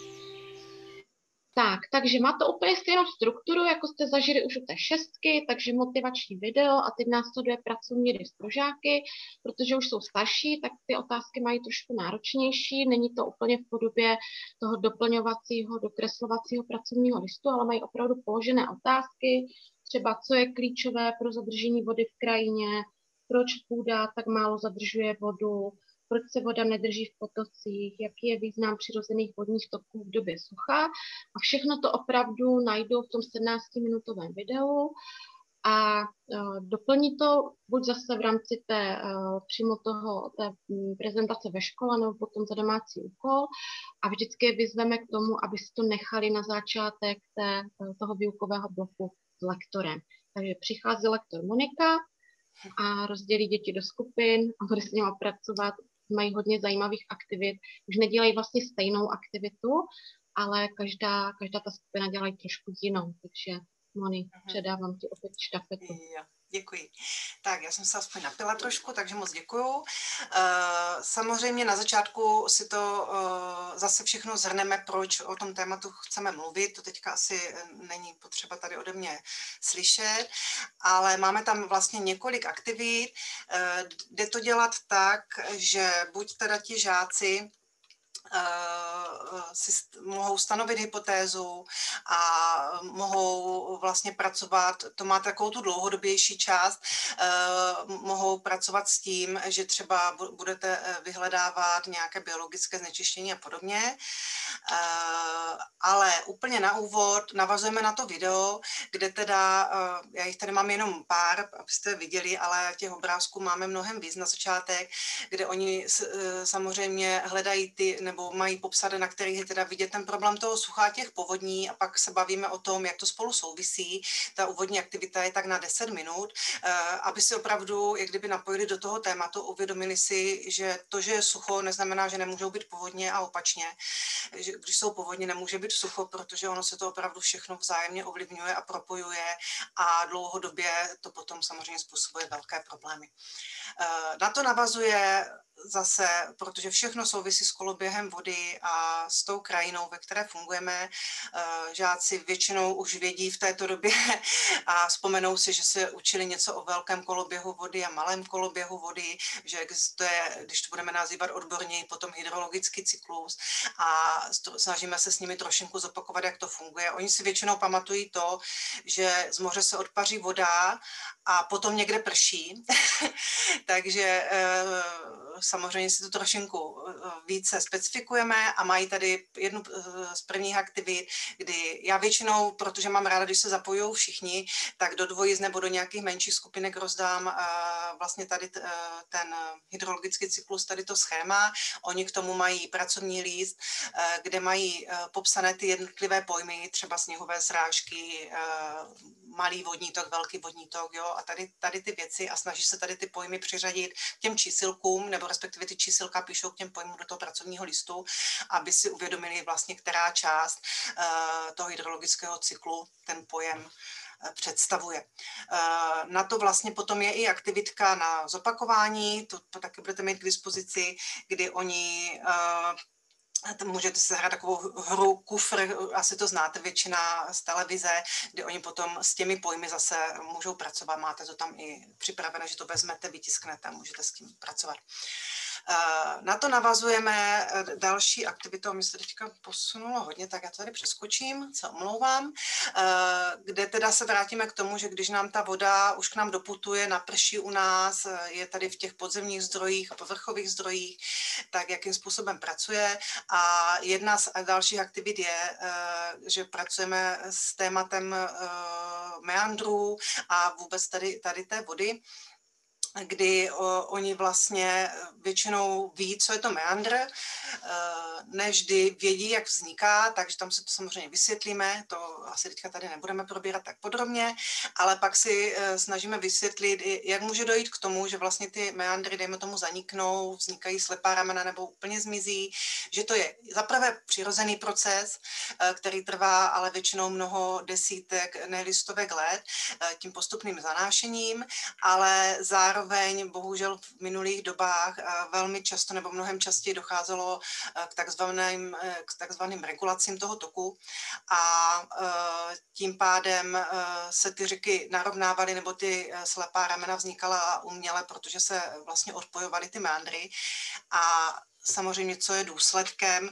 Takže má to úplně stejnou strukturu, jako jste zažili už u té 6, takže motivační video a teď následuje pracovní list pro žáky, protože už jsou starší, tak ty otázky mají trošku náročnější, není to úplně v podobě toho doplňovacího, dokreslovacího pracovního listu, ale mají opravdu položené otázky, třeba co je klíčové pro zadržení vody v krajině, proč půda tak málo zadržuje vodu, proč se voda nedrží v potocích, jaký je význam přirozených vodních toků v době sucha. A všechno to opravdu najdou v tom 17-minutovém videu a doplní to buď zase v rámci přímo té prezentace ve škole nebo potom za domácí úkol a vždycky je vyzveme k tomu, aby si to nechali na začátek toho výukového bloku s lektorem. Takže přichází lektor Monika a rozdělí děti do skupin a bude s nimi pracovat. Mají hodně zajímavých aktivit. Už nedělají vlastně stejnou aktivitu, ale každá ta skupina dělají trošku jinou. Takže Moni, předávám ti opět štafetu. Děkuji. Tak, já jsem se aspoň napila trošku, takže moc děkuju. Samozřejmě na začátku si to zase všechno zhrneme, proč o tom tématu chceme mluvit. To teďka asi není potřeba tady ode mě slyšet, ale máme tam vlastně několik aktivit. Jde to dělat tak, že buď teda ti žáci si mohou stanovit hypotézu a mohou vlastně pracovat, to má takovou tu dlouhodobější část, mohou pracovat s tím, že třeba budete vyhledávat nějaké biologické znečištění a podobně, ale úplně na úvod navazujeme na to video, kde teda, já jich tady mám jenom pár, abyste viděli, ale těch obrázků máme mnohem víc na začátek, kde oni samozřejmě hledají nebo mají popsané, na kterých je teda vidět ten problém toho sucha, těch povodní a pak se bavíme o tom, jak to spolu souvisí. Ta úvodní aktivita je tak na 10 minut, aby si opravdu, jak kdyby napojili do toho tématu, uvědomili si, že to, že je sucho, neznamená, že nemůžou být povodně a opačně. Že když jsou povodně, nemůže být sucho, protože ono se to opravdu všechno vzájemně ovlivňuje a propojuje a dlouhodobě to potom samozřejmě způsobuje velké problémy. Na to navazuje zase, protože všechno souvisí s koloběhem vody a s tou krajinou, ve které fungujeme. Žáci většinou už vědí v této době a vzpomenou si, že se učili něco o velkém koloběhu vody a malém koloběhu vody, že existuje, když to budeme nazývat odborněji, potom hydrologický cyklus a snažíme se s nimi trošinku zopakovat, jak to funguje. Oni si většinou pamatují to, že z moře se odpaří voda a potom někde prší. Takže samozřejmě si to trošinku více specifikujeme a mají tady jednu z prvních aktivit, kdy já většinou, protože mám ráda, když se zapojují všichni, tak do dvojic nebo do nějakých menších skupinek rozdám vlastně tady ten hydrologický cyklus, tady to schéma. Oni k tomu mají pracovní list, kde mají popsané ty jednotlivé pojmy, třeba sněhové srážky, malý vodní tok, velký vodní tok, jo, a tady ty věci a snaží se tady ty pojmy přiřadit k těm čísilkům, nebo respektive ty čísilka píšou k těm pojmům do toho pracovního listu, aby si uvědomili vlastně, která část toho hydrologického cyklu ten pojem představuje. Na to vlastně potom je i aktivitka na zopakování, to taky budete mít k dispozici, kdy oni můžete si zahrát takovou hru kufr, asi to znáte většina z televize, kde oni potom s těmi pojmy zase můžou pracovat. Máte to tam i připravené, že to vezmete, vytisknete a můžete s tím pracovat. Na to navazujeme další aktivitou, mi se teďka posunulo hodně, tak já to tady přeskočím, se omlouvám, kde teda se vrátíme k tomu, že když nám ta voda už k nám doputuje, naprší u nás, je tady v těch podzemních zdrojích a povrchových zdrojích, tak jakým způsobem pracuje. A jedna z dalších aktivit je, že pracujeme s tématem meandrů a vůbec tady té vody. kdy oni vlastně většinou ví, co je to meandr, nevždy vědí, jak vzniká, takže tam se to samozřejmě vysvětlíme, to asi teďka tady nebudeme probírat tak podrobně, ale pak si snažíme vysvětlit, jak může dojít k tomu, že vlastně ty meandry, dejme tomu, zaniknou, vznikají slepá ramena nebo úplně zmizí, že to je zaprvé přirozený proces, který trvá ale většinou mnoho desítek, ne stovek let, tím postupným zanášením, ale zároveň bohužel v minulých dobách velmi často nebo mnohem častěji docházelo k takzvaným regulacím toho toku a tím pádem se ty řeky narovnávaly nebo ty slepá ramena vznikaly uměle, protože se vlastně odpojovaly ty meandry a samozřejmě, co je důsledkem,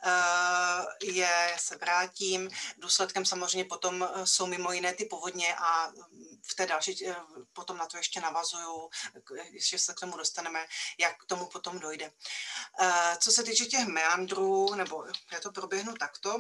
důsledkem samozřejmě potom jsou mimo jiné ty povodně a v té další, potom na to ještě navazuju, ještě se k tomu dostaneme, jak k tomu potom dojde. Co se týče těch meandrů, nebo já to proběhnu takto,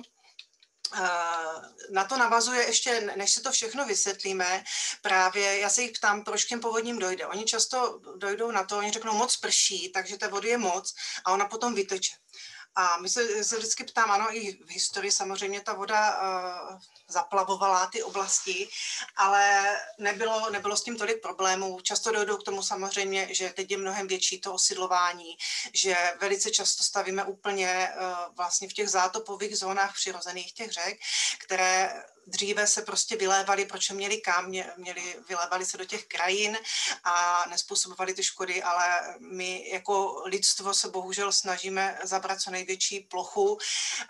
na to navazuje ještě, než si to všechno vysvětlíme, právě já se jich ptám, proč k těm povodním dojde. Oni často dojdou na to, oni řeknou moc prší, takže té vody je moc a ona potom vyteče. A my se vždycky ptám, ano, i v historii samozřejmě ta voda zaplavovala ty oblasti, ale nebylo s tím tolik problémů. Často dojdou k tomu samozřejmě, že teď je mnohem větší to osidlování, že velice často stavíme úplně vlastně v těch zátopových zónách přirozených těch řek, které dříve se prostě vylévaly, proč měli kam, vylévaly se do těch krajin a nezpůsobovaly ty škody, ale my jako lidstvo se bohužel snažíme zabrat co největší plochu.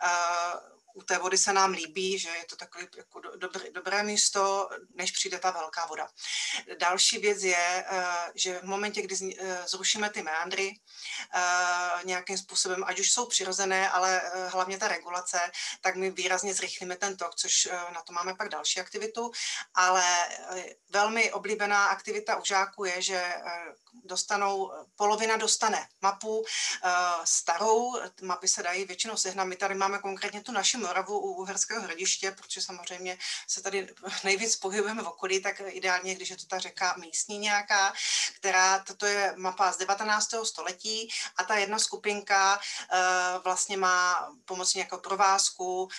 U té vody se nám líbí, že je to takové jako dobré místo, než přijde ta velká voda. Další věc je, že v momentě, kdy zrušíme ty meandry nějakým způsobem, ať už jsou přirozené, ale hlavně ta regulace, tak my výrazně zrychlíme ten tok, což na to máme pak další aktivitu, ale velmi oblíbená aktivita u žáků je, že polovina dostane mapu starou, mapy se dají většinou sehnat, my tady máme konkrétně tu naši Moravu u Uherského Hradiště, protože samozřejmě se tady nejvíc pohybujeme v okolí, tak ideálně, když je to ta řeka místní nějaká, to je mapa z 19. století a ta jedna skupinka vlastně má pomocně jako provázku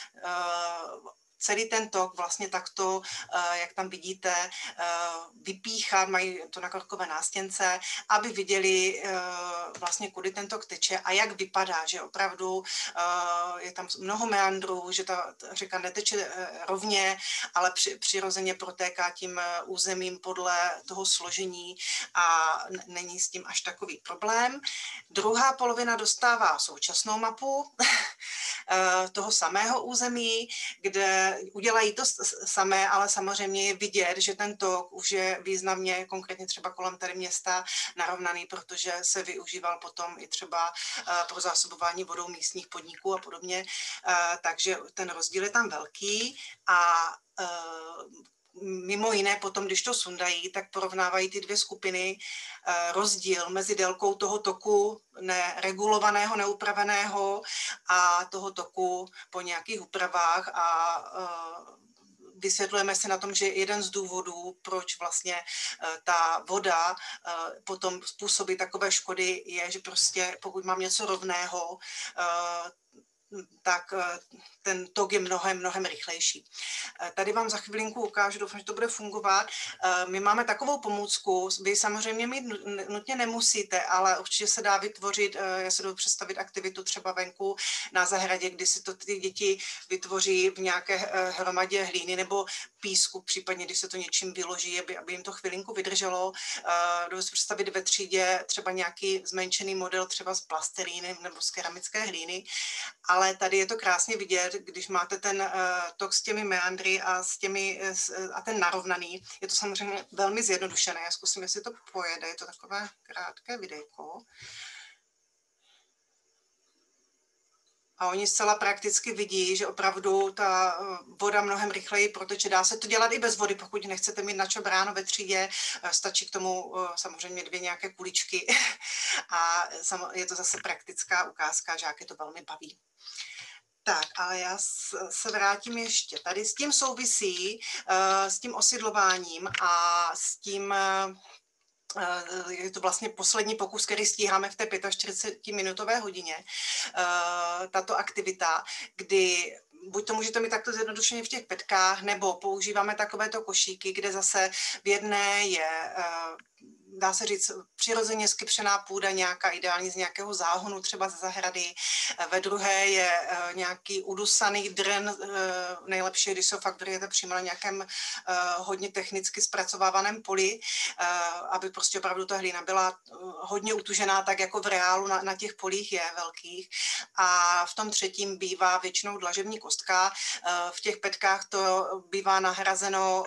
celý ten tok vlastně takto, jak tam vidíte, vypíchat, mají to na korkové nástěnce, aby viděli vlastně, kudy ten tok teče a jak vypadá, že opravdu je tam mnoho meandrů, že ta řeka neteče rovně, ale přirozeně protéká tím územím podle toho složení a není s tím až takový problém. Druhá polovina dostává současnou mapu toho samého území, kde udělají to samé, ale samozřejmě je vidět, že ten tok už je významně, konkrétně třeba kolem tady města, narovnaný, protože se využíval potom i třeba pro zásobování vodou místních podniků a podobně, takže ten rozdíl je tam velký a mimo jiné potom, když to sundají, tak porovnávají ty dvě skupiny rozdíl mezi délkou toho toku neregulovaného, neupraveného a toho toku po nějakých úpravách a vysvětlujeme si na tom, že jeden z důvodů, proč vlastně ta voda potom způsobí takové škody, je, že prostě pokud mám něco rovného, tak ten tok je mnohem rychlejší. Tady vám za chvilinku ukážu, doufám, že to bude fungovat. My máme takovou pomůcku, vy samozřejmě mít nutně nemusíte, ale určitě se dá vytvořit, já se dovedu představit aktivitu třeba venku na zahradě, kdy si to ty děti vytvoří v nějaké hromadě hlíny nebo písku, případně když se to něčím vyloží, aby jim to chvilinku vydrželo. Dovedu si představit ve třídě třeba nějaký zmenšený model třeba z plastelíny nebo z keramické hlíny, ale tady je to krásně vidět, když máte ten tok s těmi meandry a ten narovnaný. Je to samozřejmě velmi zjednodušené. Já zkusím, jestli to pojede. Je to takové krátké videjko. A oni zcela prakticky vidí, že opravdu ta voda mnohem rychleji proteče. Dá se to dělat i bez vody, pokud nechcete mít na čo bráno ve třídě. Stačí k tomu samozřejmě 2 nějaké kuličky. A je to zase praktická ukázka, žáky to velmi baví. Tak, ale já se vrátím ještě. Tady s tím souvisí, s tím osidlováním a s tím je to vlastně poslední pokus, který stíháme v té 45-minutové hodině, tato aktivita, kdy buď to můžete mít takto zjednodušeně v těch petkách, nebo používáme takovéto košíky, kde zase v jedné je, dá se říct, přirozeně skypřená půda, nějaká ideální z nějakého záhonu, třeba ze zahrady. Ve druhé je nějaký udusaný drn, nejlepší, když se ho fakt drjete přímo na nějakém hodně technicky zpracovávaném poli, aby prostě opravdu ta hlína byla hodně utužená, tak jako v reálu na těch polích je velkých. A v tom třetím bývá většinou dlažební kostka. V těch petkách to bývá nahrazeno,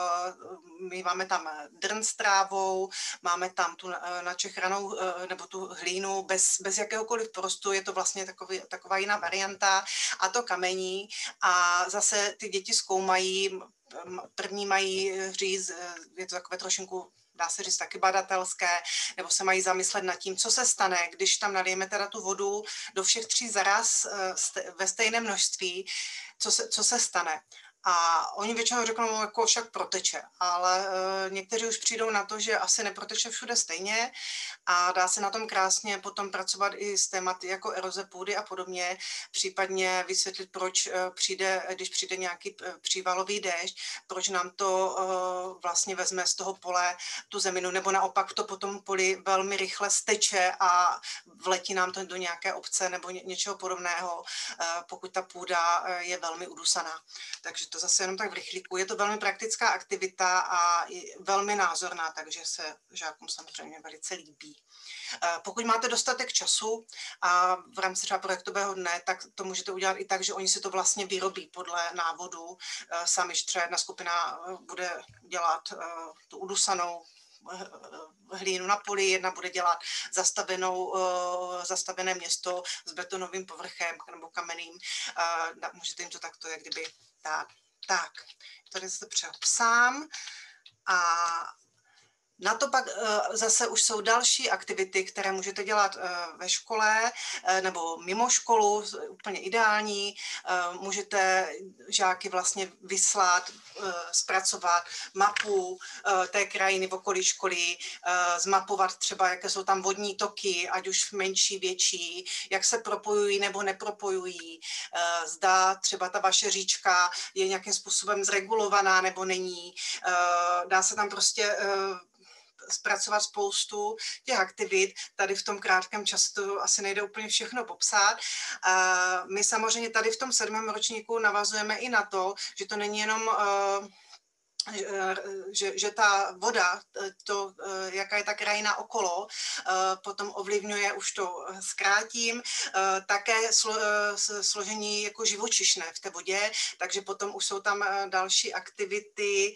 my máme tam drn s trávou, máme tam tu načechranou nebo tu hlínu bez jakéhokoliv porostu, je to vlastně taková jiná varianta, a to kamení. A zase ty děti zkoumají, první mají říct, je to takové trošinku, dá se říct, taky badatelské, nebo se mají zamyslet nad tím, co se stane, když tam nalijeme teda tu vodu do všech 3 zaraz ve stejném množství, co se stane. A oni většinou řeknou, jako však proteče, ale někteří už přijdou na to, že asi neproteče všude stejně a dá se na tom krásně potom pracovat i s tématy jako eroze půdy a podobně, případně vysvětlit, proč když přijde nějaký přívalový déšť, proč nám to vlastně vezme z toho pole tu zeminu, nebo naopak to potom poli velmi rychle steče a vletí nám to do nějaké obce nebo něčeho podobného, pokud ta půda je velmi udusaná. Takže to zase jenom tak v rychlíku. Je to velmi praktická aktivita a velmi názorná, takže se žákům samozřejmě velice líbí. Pokud máte dostatek času a v rámci třeba projektového dne, tak to můžete udělat i tak, že oni si to vlastně vyrobí podle návodu. Sami, že třeba jedna skupina bude dělat tu udusanou hlínu na poli, jedna bude dělat zastavené město s betonovým povrchem nebo kamenným. Můžete jim to takto jak kdyby dát. Tak, tady se přepsám a na to pak zase už jsou další aktivity, které můžete dělat ve škole nebo mimo školu, úplně ideální. Můžete žáky vlastně vyslat, zpracovat mapu té krajiny v okolí školy, zmapovat třeba, jaké jsou tam vodní toky, ať už menší, větší, jak se propojují nebo nepropojují. Zda třeba ta vaše říčka je nějakým způsobem zregulovaná nebo není. Dá se tam prostě zpracovat spoustu těch aktivit. Tady v tom krátkém času to asi nejde úplně všechno popsat. My samozřejmě tady v tom 7. ročníku navazujeme i na to, že to není jenom že ta voda, to, jaká je ta krajina okolo, potom ovlivňuje, už to zkrátím, také složení jako živočišné v té vodě, takže potom už jsou tam další aktivity,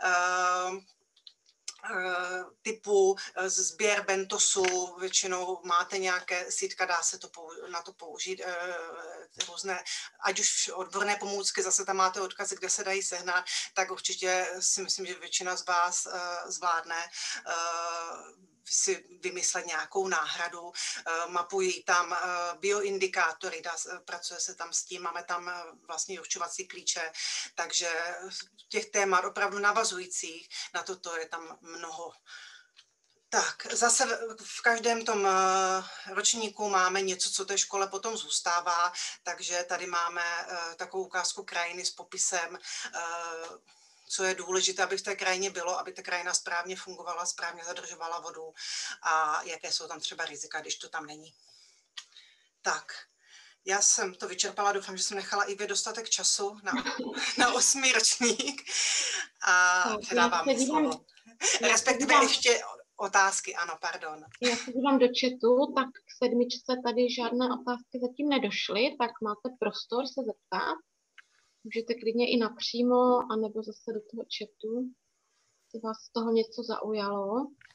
typu sběr bentosu, většinou máte nějaké sítka, dá se to na to použít různé, ať už odborné pomůcky, zase tam máte odkazy, kde se dají sehnat, tak určitě si myslím, že většina z vás zvládne si vymyslet nějakou náhradu, mapují tam bioindikátory, pracuje se tam s tím, máme tam vlastně určovací klíče, takže těch témat opravdu navazujících na toto je tam mnoho. Tak, zase v každém tom ročníku máme něco, co té škole potom zůstává, takže tady máme takovou ukázku krajiny s popisem, co je důležité, aby v té krajině bylo, aby ta krajina správně fungovala, správně zadržovala vodu a jaké jsou tam třeba rizika, když to tam není. Tak, já jsem to vyčerpala, doufám, že jsem nechala i dostatek času na 8. ročník a předávám slovo. Respektive ještě otázky, ano, pardon. Já se dívám do chatu, tak k 7. tady žádné otázky zatím nedošly, tak máte prostor se zeptat. Můžete klidně i napřímo, anebo zase do toho chatu, jestli vás z toho něco zaujalo.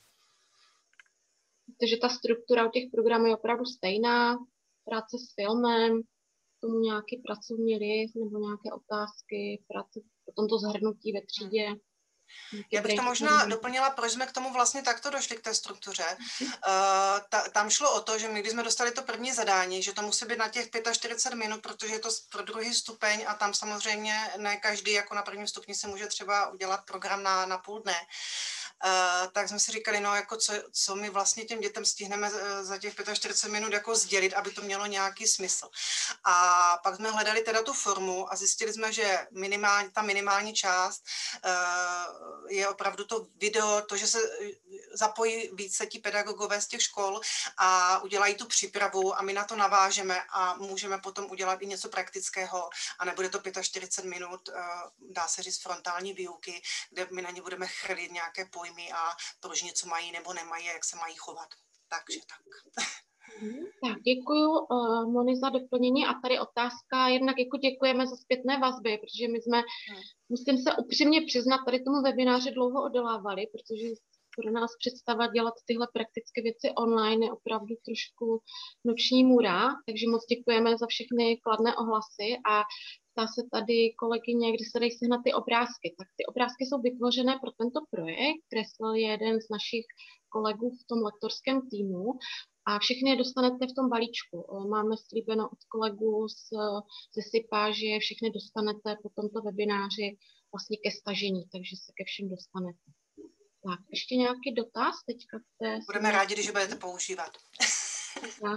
Takže ta struktura u těch programů je opravdu stejná. Práce s filmem, tomu nějaký pracovní list nebo nějaké otázky, práce, potom to zhrnutí ve třídě. Já bych to možná doplnila, proč jsme k tomu vlastně takto došli, k té struktuře. Tam šlo o to, že my, když jsme dostali to první zadání, že to musí být na těch 45 minut, protože je to pro druhý stupeň a tam samozřejmě ne každý jako na prvním stupni se může třeba udělat program na půl dne. tak jsme si říkali, no jako co my vlastně těm dětem stihneme za těch 45 minut jako sdělit, aby to mělo nějaký smysl. A pak jsme hledali teda tu formu a zjistili jsme, že ta minimální část je opravdu to video, to, že se zapojí více ti pedagogové z těch škol a udělají tu přípravu a my na to navážeme a můžeme potom udělat i něco praktického a nebude to 45 minut, dá se říct, frontální výuky, kde my na ně budeme chrlit nějaké pojmy a proč něco mají nebo nemají a jak se mají chovat. Takže tak. Tak, děkuju, Moni, za doplnění a tady otázka, jednak jako děkujeme za zpětné vazby, protože my jsme, musím se upřímně přiznat, tady tomu webináři dlouho odolávali, protože pro nás představa dělat tyhle praktické věci online je opravdu trošku noční můra, takže moc děkujeme za všechny kladné ohlasy a ptá se tady kolegyně, kdy se dají sehnat ty obrázky. Tak ty obrázky jsou vytvořené pro tento projekt, kreslil jeden z našich kolegů v tom lektorském týmu a všechny je dostanete v tom balíčku. Máme slíbeno od kolegů ze SIPA, že všechny dostanete po tomto webináři vlastně ke stažení, takže se ke všem dostanete. Tak, ještě nějaký dotaz teďka? Budeme rádi, když budete používat. Tak.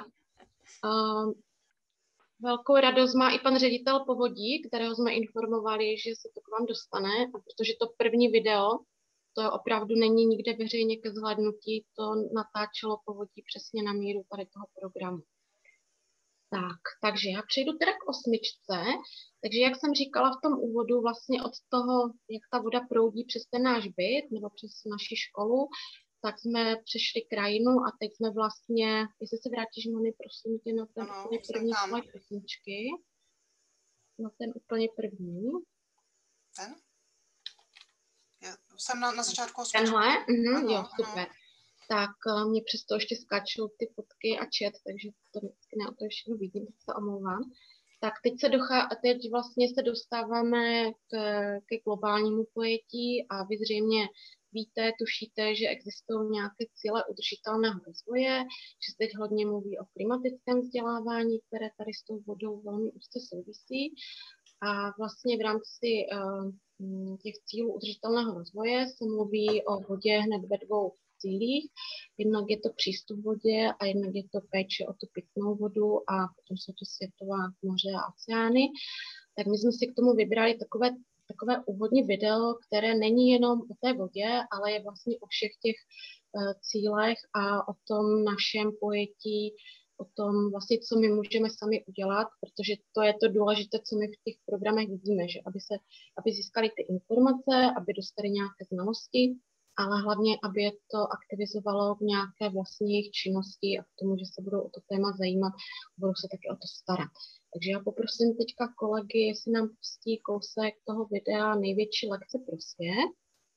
Velkou radost má i pan ředitel Povodí, kterého jsme informovali, že se to k vám dostane, protože to první video, to opravdu není nikde veřejně ke zhlédnutí, to natáčelo Povodí přesně na míru tady toho programu. Tak, takže já přejdu teda k 8. Takže jak jsem říkala v tom úvodu, vlastně od toho, jak ta voda proudí přes ten náš byt nebo přes naši školu, tak jsme přešli krajinu a teď jsme vlastně, jestli se vrátíš, Moni, prosím tě, na ten úplně první slide písničky. Na ten úplně první. Ten? Já jsem na začátku 8. Tenhle? Jo, super. Tak mě přesto ještě skáčou ty fotky a chat, takže to vždycky ne o to všechno vidím, tak se omlouvám. Tak teď vlastně se dostáváme ke globálnímu pojetí a vy zřejmě víte, tušíte, že existují nějaké cíle udržitelného rozvoje, že se teď hodně mluví o klimatickém vzdělávání, které tady s tou vodou velmi úzce souvisí. A vlastně v rámci těch cílů udržitelného rozvoje se mluví o vodě hned ve dvou cílích. Jednak je to přístup k vodě a jednak je to péče o tu pitnou vodu a potom jsou to světová moře a oceány. Tak my jsme si k tomu vybrali takové úvodní video, které není jenom o té vodě, ale je vlastně o všech těch cílech a o tom našem pojetí, o tom vlastně, co my můžeme sami udělat, protože to je to důležité, co my v těch programech vidíme, že aby získali ty informace, aby dostali nějaké znalosti, ale hlavně, aby je to aktivizovalo v nějaké vlastní jejich činnosti a k tomu, že se budou o to téma zajímat, budou se taky o to starat. Takže já poprosím teďka kolegy, jestli nám pustí kousek toho videa Největší lekce pro svět.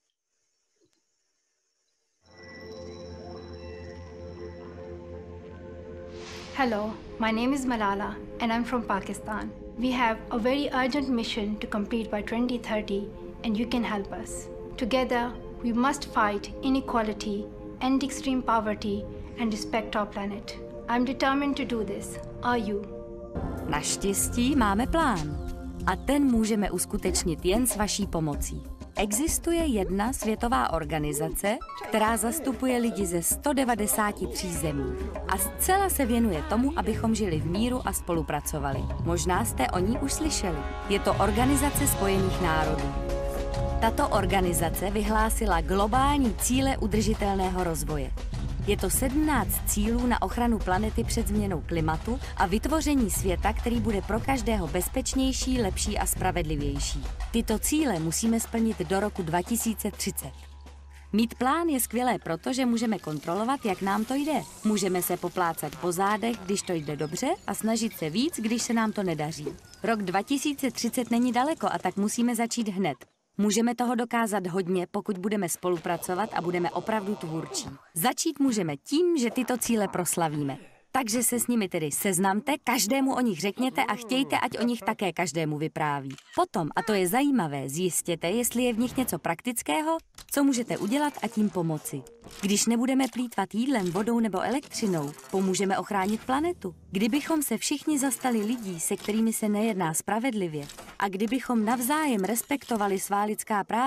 Hello, my name is Malala and I'm from Pakistan. We have a very urgent mission to complete by 2030 and you can help us. Together, we must fight inequality, end extreme poverty and respect our planet. I'm determined to do this. Are you? Naštěstí máme plán. A ten můžeme uskutečnit jen s vaší pomocí. Existuje jedna světová organizace, která zastupuje lidi ze 193 zemí a zcela se věnuje tomu, abychom žili v míru a spolupracovali. Možná jste o ní už slyšeli. Je to Organizace spojených národů. Tato organizace vyhlásila globální cíle udržitelného rozvoje. Je to 17 cílů na ochranu planety před změnou klimatu a vytvoření světa, který bude pro každého bezpečnější, lepší a spravedlivější. Tyto cíle musíme splnit do roku 2030. Mít plán je skvělé, protože můžeme kontrolovat, jak nám to jde. Můžeme se poplácat po zádech, když to jde dobře, a snažit se víc, když se nám to nedaří. Rok 2030 není daleko a tak musíme začít hned. Můžeme toho dokázat hodně, pokud budeme spolupracovat a budeme opravdu tvůrčí. Začít můžeme tím, že tyto cíle proslavíme. Takže se s nimi tedy seznamte, každému o nich řekněte a chtějte, ať o nich také každému vypráví. Potom, a to je zajímavé, zjistěte, jestli je v nich něco praktického, co můžete udělat a tím pomoci. Když nebudeme plýtvat jídlem, vodou nebo elektřinou, pomůžeme ochránit planetu. Kdybychom se všichni zastali lidí, se kterými se nejedná spravedlivě, a kdybychom navzájem respektovali svá lidská práva,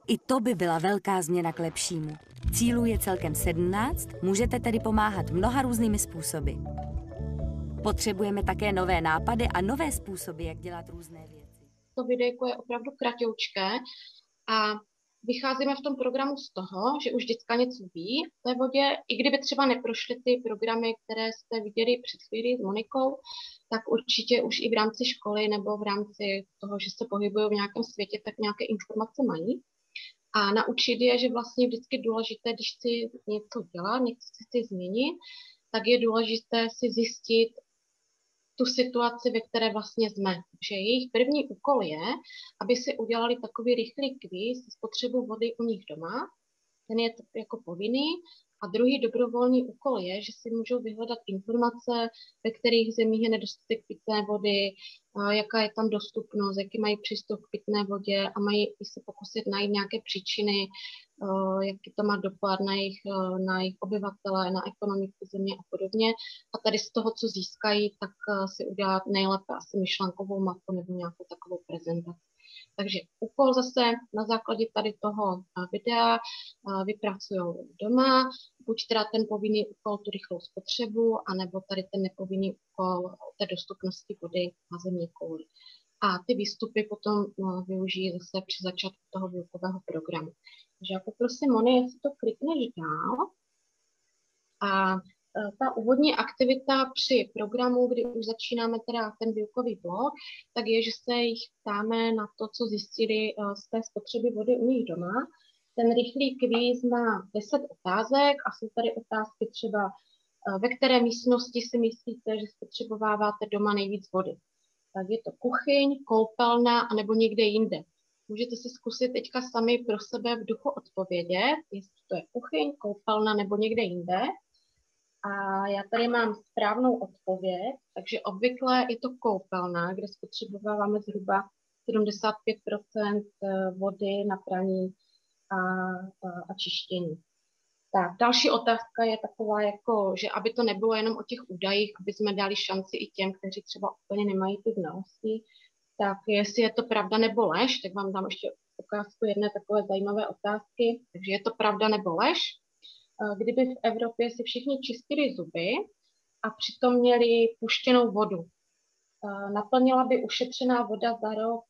I to by byla velká změna k lepšímu. Cílů je celkem 17, můžete tedy pomáhat mnoha různými způsoby. Potřebujeme také nové nápady a nové způsoby, jak dělat různé věci. To videjko je opravdu kratoučké a vycházíme v tom programu z toho, že už děcka něco ví v té vodě, i kdyby třeba neprošly ty programy, které jste viděli před chvílí s Monikou, tak určitě už i v rámci školy nebo v rámci toho, že se pohybují v nějakém světě, tak nějaké informace mají. A naučit je, že vlastně vždycky důležité, když chci něco dělat, něco si změnit, tak je důležité si zjistit tu situaci, ve které vlastně jsme. Že jejich první úkol je, aby si udělali takový rychlý kvíz s spotřebou vody u nich doma. Ten je jako povinný. A druhý dobrovolný úkol je, že si můžou vyhledat informace, ve kterých zemích je nedostatek pitné vody, jaká je tam dostupnost, jaký mají přístup k pitné vodě a mají i se pokusit najít nějaké příčiny, jaký to má dopad na jejich obyvatele, na ekonomiku země a podobně. A tady z toho, co získají, tak si udělat nejlépe asi myšlenkovou mapu nebo nějakou takovou prezentaci. Takže úkol zase na základě tady toho videa vypracují doma, buď teda ten povinný úkol tu rychlou spotřebu, anebo tady ten nepovinný úkol té dostupnosti vody na země kouli. A ty výstupy potom využijí zase při začátku toho výukového programu. Takže já poprosím Moni, jestli to klikneš dál. A ta úvodní aktivita při programu, kdy už začínáme teda ten výukový blok, tak je, že se jich ptáme na to, co zjistili z té spotřeby vody u nich doma. Ten rychlý kvíz má 10 otázek a jsou tady otázky třeba, ve které místnosti si myslíte, že spotřebováváte doma nejvíc vody. Tak je to kuchyň, koupelna anebo někde jinde. Můžete si zkusit teďka sami pro sebe v duchu odpovědět, jestli to je kuchyň, koupelna nebo někde jinde. A já tady mám správnou odpověď, takže obvykle je to koupelna, kde spotřebováváme zhruba 75% vody na praní a čištění. Tak, další otázka je taková, jako, že aby to nebylo jenom o těch údajích, aby jsme dali šanci i těm, kteří třeba úplně nemají ty znalosti, tak jestli je to pravda nebo lež, tak vám dám ještě ukázku jedné takové zajímavé otázky. Takže je to pravda nebo lež? Kdyby v Evropě si všichni čistili zuby a přitom měli puštěnou vodu, naplnila by ušetřená voda za rok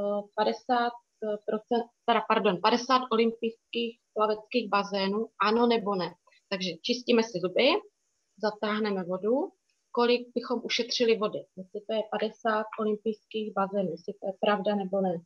50 olympijských plaveckých bazénů, ano nebo ne. Takže čistíme si zuby, zatáhneme vodu, kolik bychom ušetřili vody. Jestli to je 50 olympijských bazénů, jestli to je pravda nebo ne.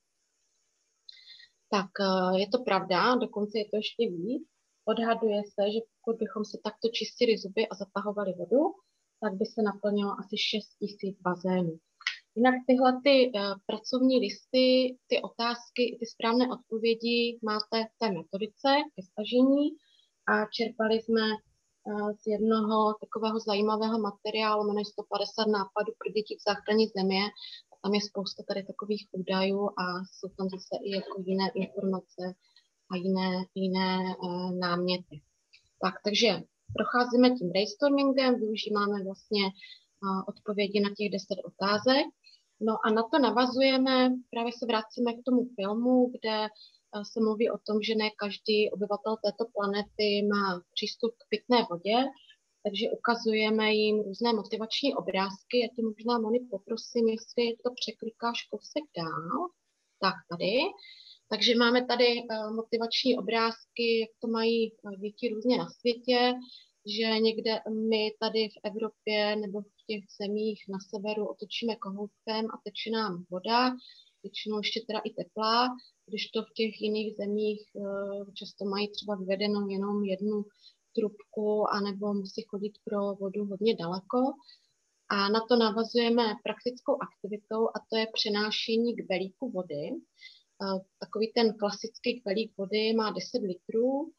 Tak je to pravda, dokonce je to ještě víc. Odhaduje se, že pokud bychom si takto čistili zuby a zatahovali vodu, tak by se naplnilo asi 6 000 bazénů. Jinak tyhle pracovní listy, ty otázky i ty správné odpovědi máte v té metodice ke stažení a čerpali jsme z jednoho takového zajímavého materiálu, jmenuje 150 nápadů pro děti v záchraně země. A tam je spousta tady takových údajů a jsou tam zase i jako jiné informace a jiné náměty. Tak, takže procházíme tím brainstormingem, využíváme vlastně odpovědi na těch 10 otázek. No a na to navazujeme, právě se vracíme k tomu filmu, kde se mluví o tom, že ne každý obyvatel této planety má přístup k pitné vodě, takže ukazujeme jim různé motivační obrázky. Já tě možná, Moni, poprosím, jestli to překlikáš kousek dál. Tak tady. Takže máme tady motivační obrázky, jak to mají děti různě na světě, že někde my tady v Evropě nebo v těch zemích na severu otočíme kohoutkem a teče nám voda, většinou ještě teda i teplá, když to v těch jiných zemích často mají třeba vyvedenou jenom jednu trubku anebo musí chodit pro vodu hodně daleko. A na to navazujeme praktickou aktivitou a to je přenášení kbelíku vody. Takový ten klasický kbelík vody má 10 litrů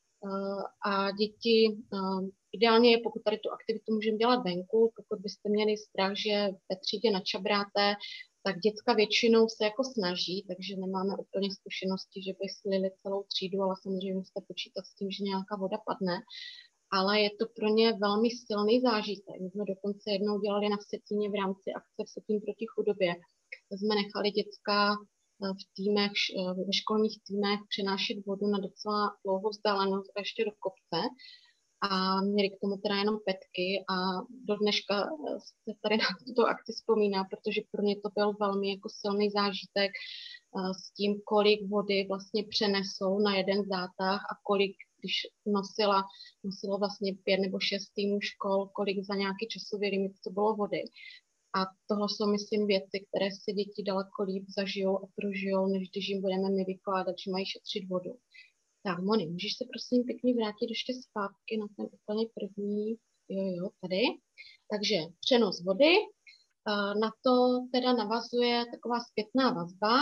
a děti, ideálně je, pokud tady tu aktivitu můžeme dělat venku, pokud byste měli strach, že ve třídě načabráte, tak děcka většinou se jako snaží, takže nemáme úplně zkušenosti, že by slili celou třídu, ale samozřejmě musíte počítat s tím, že nějaká voda padne. Ale je to pro ně velmi silný zážitek. My jsme dokonce jednou dělali na Vsetíně v rámci akce Vsetín proti chudobě. Jsme nechali děcka v týmech, ve školních týmech přenášet vodu na docela dlouhou vzdálenost a ještě do kopce. A měli k tomu teda jenom petky a do dneška se tady na tuto akci vzpomíná, protože pro mě to byl velmi jako silný zážitek s tím, kolik vody vlastně přenesou na jeden zátah a kolik, když nosilo vlastně 5 nebo 6 týmů škol, kolik za nějaký časový limit to bylo vody. A tohle jsou, myslím, věci, které si děti daleko líp zažijou a prožijou, než když jim budeme my vykládat, že mají šetřit vodu. Tak, Moni, můžeš se prosím pěkně vrátit ještě zpátky na ten úplně první, jo, tady. Takže přenos vody, na to teda navazuje taková zpětná vazba,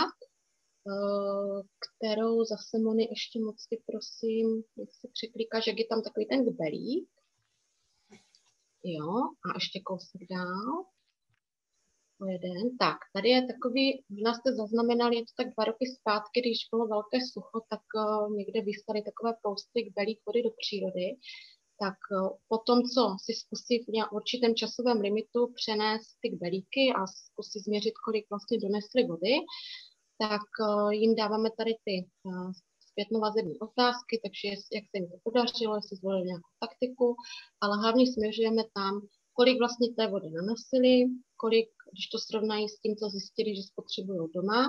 kterou zase, Moni, ještě moc ty prosím, jak se překlikáš, jak je tam takový ten kbelík. Jo, a ještě kousek dál. Jeden. Tak, tady je takový, možná jste zaznamenali, je to tak 2 roky zpátky, když bylo velké sucho, tak někde vyslali takové posty kbelík vody do přírody. Tak potom, co si zkusí v určitém časovém limitu přenést ty kbelíky a zkusí změřit, kolik vlastně donesly vody, tak jim dáváme tady ty zpětnovazební otázky, takže jak se jim to podařilo, jestli zvolili nějakou taktiku, ale hlavně směřujeme tam, kolik vlastně té vody nanosili, kolik, když to srovnají s tím, co zjistili, že spotřebují doma,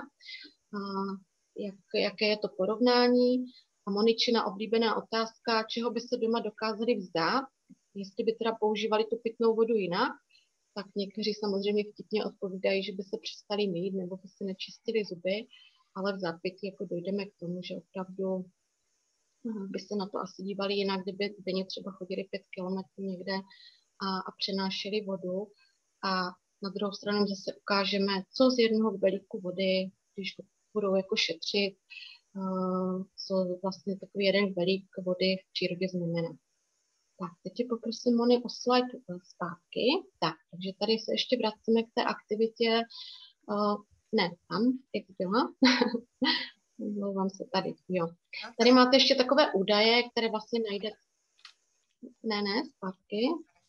jaké je to porovnání. A Moničina oblíbená otázka, čeho by se doma dokázali vzdát, jestli by teda používali tu pitnou vodu jinak, tak někteří samozřejmě vtipně odpovídají, že by se přestali mýt nebo by se nečistili zuby, ale v zápětí jako dojdeme k tomu, že opravdu by se na to asi dívali jinak, kdyby denně třeba chodili 5 kilometrů někde a přenášeli vodu. A na druhou stranu zase ukážeme, co z jednoho kbelíku vody, když budou jako šetřit, co vlastně takový jeden kbelík vody v přírodě znamená. Tak, teď tě poprosím, Moni, o slide zpátky. Tak, takže tady se ještě vracíme k té aktivitě. Ne, tam, jak byla. Mluvám se tady, jo. Tady máte ještě takové údaje, které vlastně najdete. Ne, zpátky.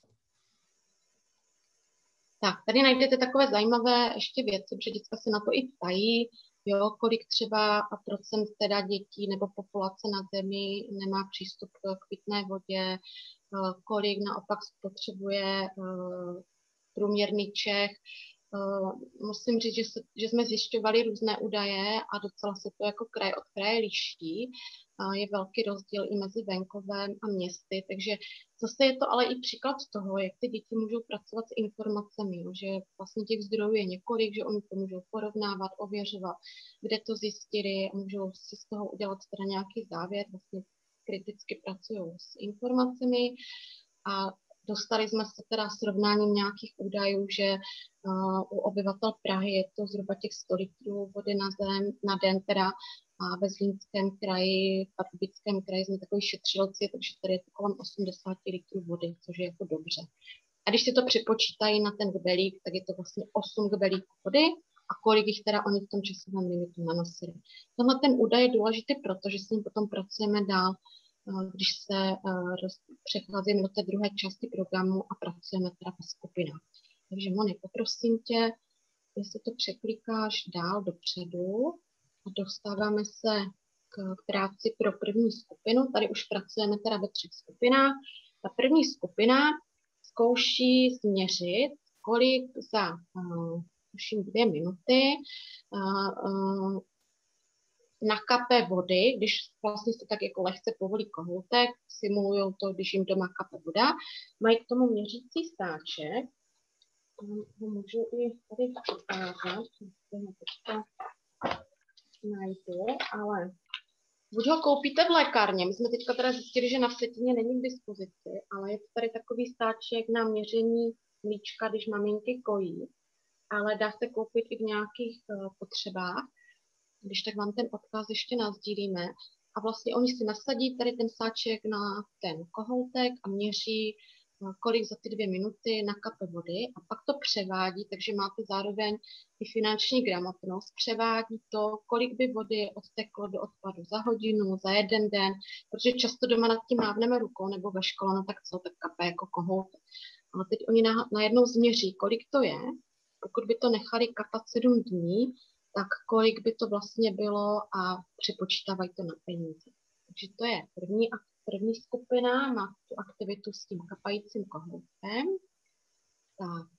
Tak, tady najdete takové zajímavé ještě věci, protože vždycky se na to i ptají, jo, kolik třeba procent teda dětí nebo populace na Zemi nemá přístup k pitné vodě, kolik naopak spotřebuje průměrný Čech. Musím říct, že jsme zjišťovali různé údaje a docela se to jako kraj od kraje liší. Je velký rozdíl i mezi venkovem a městy, takže zase je to ale i příklad toho, jak ty děti můžou pracovat s informacemi, že vlastně těch zdrojů je několik, že oni to můžou porovnávat, ověřovat, kde to zjistili a můžou si z toho udělat teda nějaký závěr, vlastně kriticky pracují s informacemi a dostali jsme se teda srovnáním nějakých údajů, že u obyvatel Prahy je to zhruba těch 100 litrů vody na den teda, a ve Zlínském kraji, v Pardubickém kraji jsme takový šetřilci, takže tady je to kolem 80 litrů vody, což je jako dobře. A když si to přepočítají na ten kbelík, tak je to vlastně 8 kbelíků vody a kolik jich teda oni v tom časovém limitu nanosili. Tenhle ten údaj je důležitý, protože s ním potom pracujeme dál, když se přecházíme do té druhé části programu a pracujeme teda ve skupinách. Takže Moni, poprosím tě, jestli to překlikáš dál dopředu a dostáváme se k práci pro první skupinu. Tady už pracujeme teda ve 3 skupinách. Ta první skupina zkouší změřit, kolik za tuším 2 minuty nakape vody, když vlastně se tak jako lehce povolí kohoutek, simulují to, když jim doma kape voda. Mají k tomu měřící stáček. Můžu i tady ukázat, najdu, ale buď ho koupíte v lékárně, my jsme teďka teda zjistili, že na Vsetíně není k dispozici, ale je tady takový stáček na měření mlíčka, když maminky kojí, ale dá se koupit i v nějakých potřebách. Když tak vám ten odkaz ještě nasdílíme. A vlastně oni si nasadí tady ten sáček na ten kohoutek a měří, kolik za ty 2 minuty nakape vody a pak to převádí, takže máte zároveň i finanční gramotnost, převádí to, kolik by vody odteklo do odpadu za hodinu, za 1 den, protože často doma nad tím mávneme rukou nebo ve škole, no tak co, tak kape jako kohoutek. Ale teď oni najednou změří, kolik to je, pokud by to nechali kapat 7 dní, tak kolik by to vlastně bylo a přepočítávají to na peníze. Takže to je první skupina, má tu aktivitu s tím kapajícím kohoutem. Tak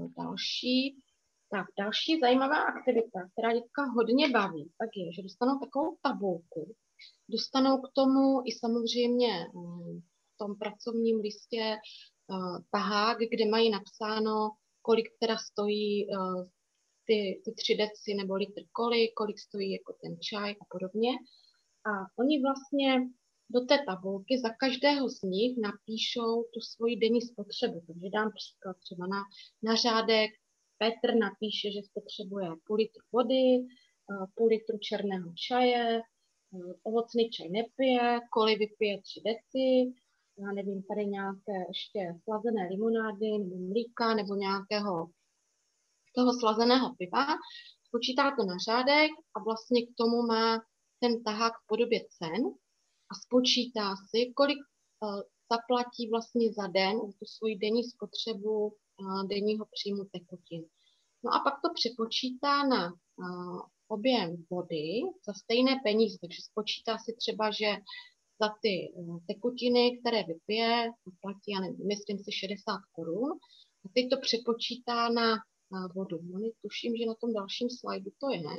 další zajímavá aktivita, která dětka hodně baví, tak je, že dostanou takovou tabulku. Dostanou k tomu i samozřejmě v tom pracovním listě tahák, kde mají napsáno, kolik teda stojí ty 3 deci nebo litr kolik stojí jako ten čaj a podobně. A oni vlastně do té tabulky za každého z nich napíšou tu svoji denní spotřebu. Takže dám příklad třeba na řádek. Petr napíše, že spotřebuje půl litru vody, půl litru černého čaje, ovocný čaj nepije, Koli vypije 3 deci, já nevím, tady nějaké ještě slazené limonády nebo mlíka nebo nějakého toho slazeného piva. Spočítá to na řádek a vlastně k tomu má ten tahák v podobě cen a spočítá si, kolik zaplatí vlastně za den tu svoji denní spotřebu denního příjmu tekutin. No a pak to přepočítá na objem vody za stejné peníze, takže spočítá si třeba, že za ty tekutiny, které vypije, platí, já nevím, myslím si 60 korun, a teď to přepočítá na vodu. No, tuším, že na tom dalším slajdu to je.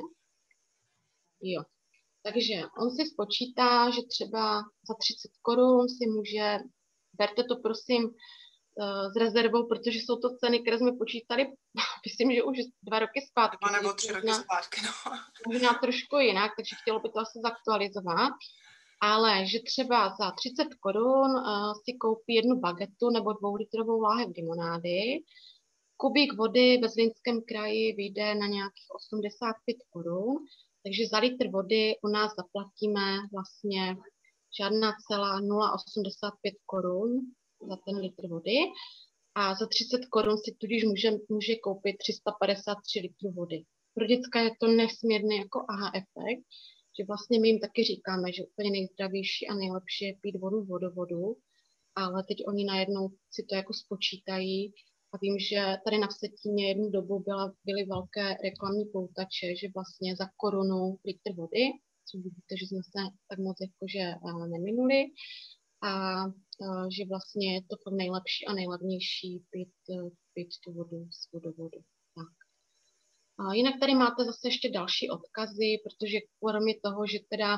Jo. Takže on si spočítá, že třeba za 30 korun si může, berte to prosím s rezervou, protože jsou to ceny, které jsme počítali, myslím, že už 2 roky zpátky. 2 nebo 3 roky zpátky, no. Možná trošku jinak, takže chtělo by to asi zaktualizovat. Ale že třeba za 30 korun si koupí 1 bagetu nebo 2litrovou láhev limonády, kubík vody ve Zlínském kraji vyjde na nějakých 85 korun, takže za litr vody u nás zaplatíme vlastně žádná celá 0,85 korun za ten litr vody a za 30 korun si tudíž může koupit 353 litrů vody. Pro děcka je to nesmírný jako aha efekt, že vlastně my jim taky říkáme, že úplně nejzdravější a nejlepší je pít vodu, vodovodu, ale teď oni najednou si to jako spočítají a vím, že tady na Vsetíně jednu dobu byly velké reklamní poutače, že vlastně za korunu litr vody, co vidíte, že jsme se tak moc jakože neminuli, a že vlastně je to fakt nejlepší a nejlevnější pít tu vodu z vodovodu. Tak. A jinak tady máte zase ještě další odkazy, protože kromě toho, že teda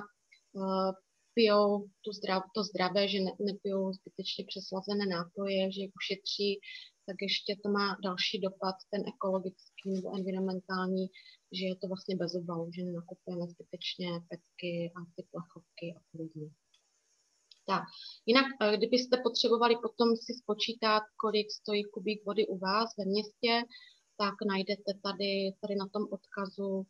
pijou to zdravé, že nepijou zbytečně přeslazené nápoje, že ušetří, tak ještě to má další dopad, ten ekologický nebo environmentální, že je to vlastně bez obalu, že nenakupujeme zbytečně petky a ty plechovky a podobně. Tak, jinak, kdybyste potřebovali potom si spočítat, kolik stojí kubík vody u vás ve městě, tak najdete tady na tom odkazu,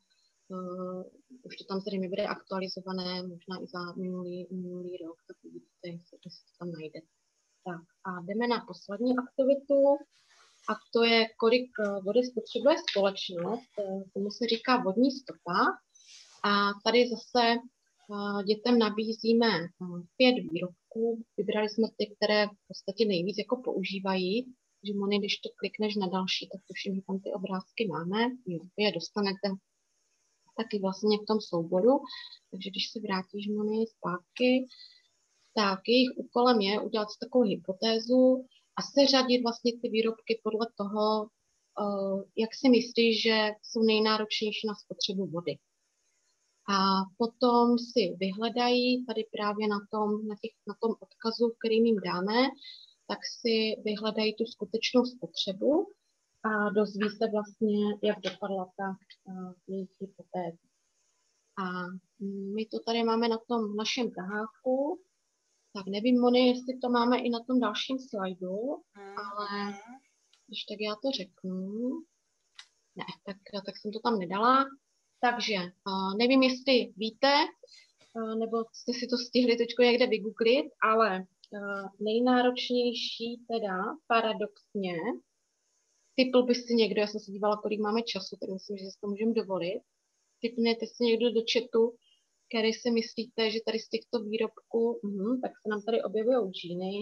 už to tam zřejmě bude aktualizované, možná i za minulý rok, tak vidíte, jestli to tam najdete. Tak a jdeme na poslední aktivitu a to je, kolik vody spotřebuje společnost, tomu se říká vodní stopa a tady zase dětem nabízíme 5 výrobků, vybrali jsme ty, které v podstatě nejvíc jako používají, že Moni, když to klikneš na další, tak tuším, že tam ty obrázky máme, jo, vy je dostanete taky vlastně v tom souboru, takže když se vrátíš, Moni, zpátky, tak jejich úkolem je udělat takovou hypotézu a seřadit vlastně ty výrobky podle toho, jak si myslíš, že jsou nejnáročnější na spotřebu vody. A potom si vyhledají tady právě na tom odkazu, který jim dáme, tak si vyhledají tu skutečnou spotřebu a dozví se vlastně, jak dopadla ta jejich hypotéza. A my to tady máme na tom našem taháku. Tak nevím, Moni, jestli to máme i na tom dalším slajdu, ale když tak já to řeknu. Ne, tak jsem to tam nedala. Takže nevím, jestli víte, nebo jste si to stihli teď někde vygooglit, ale nejnáročnější teda paradoxně, typl by si někdo, já jsem se dívala, kolik máme času, tak myslím, že si to můžeme dovolit, typněte si někdo do chatu, který si myslíte, že tady z těchto výrobků, tak se nám tady objevují džíny.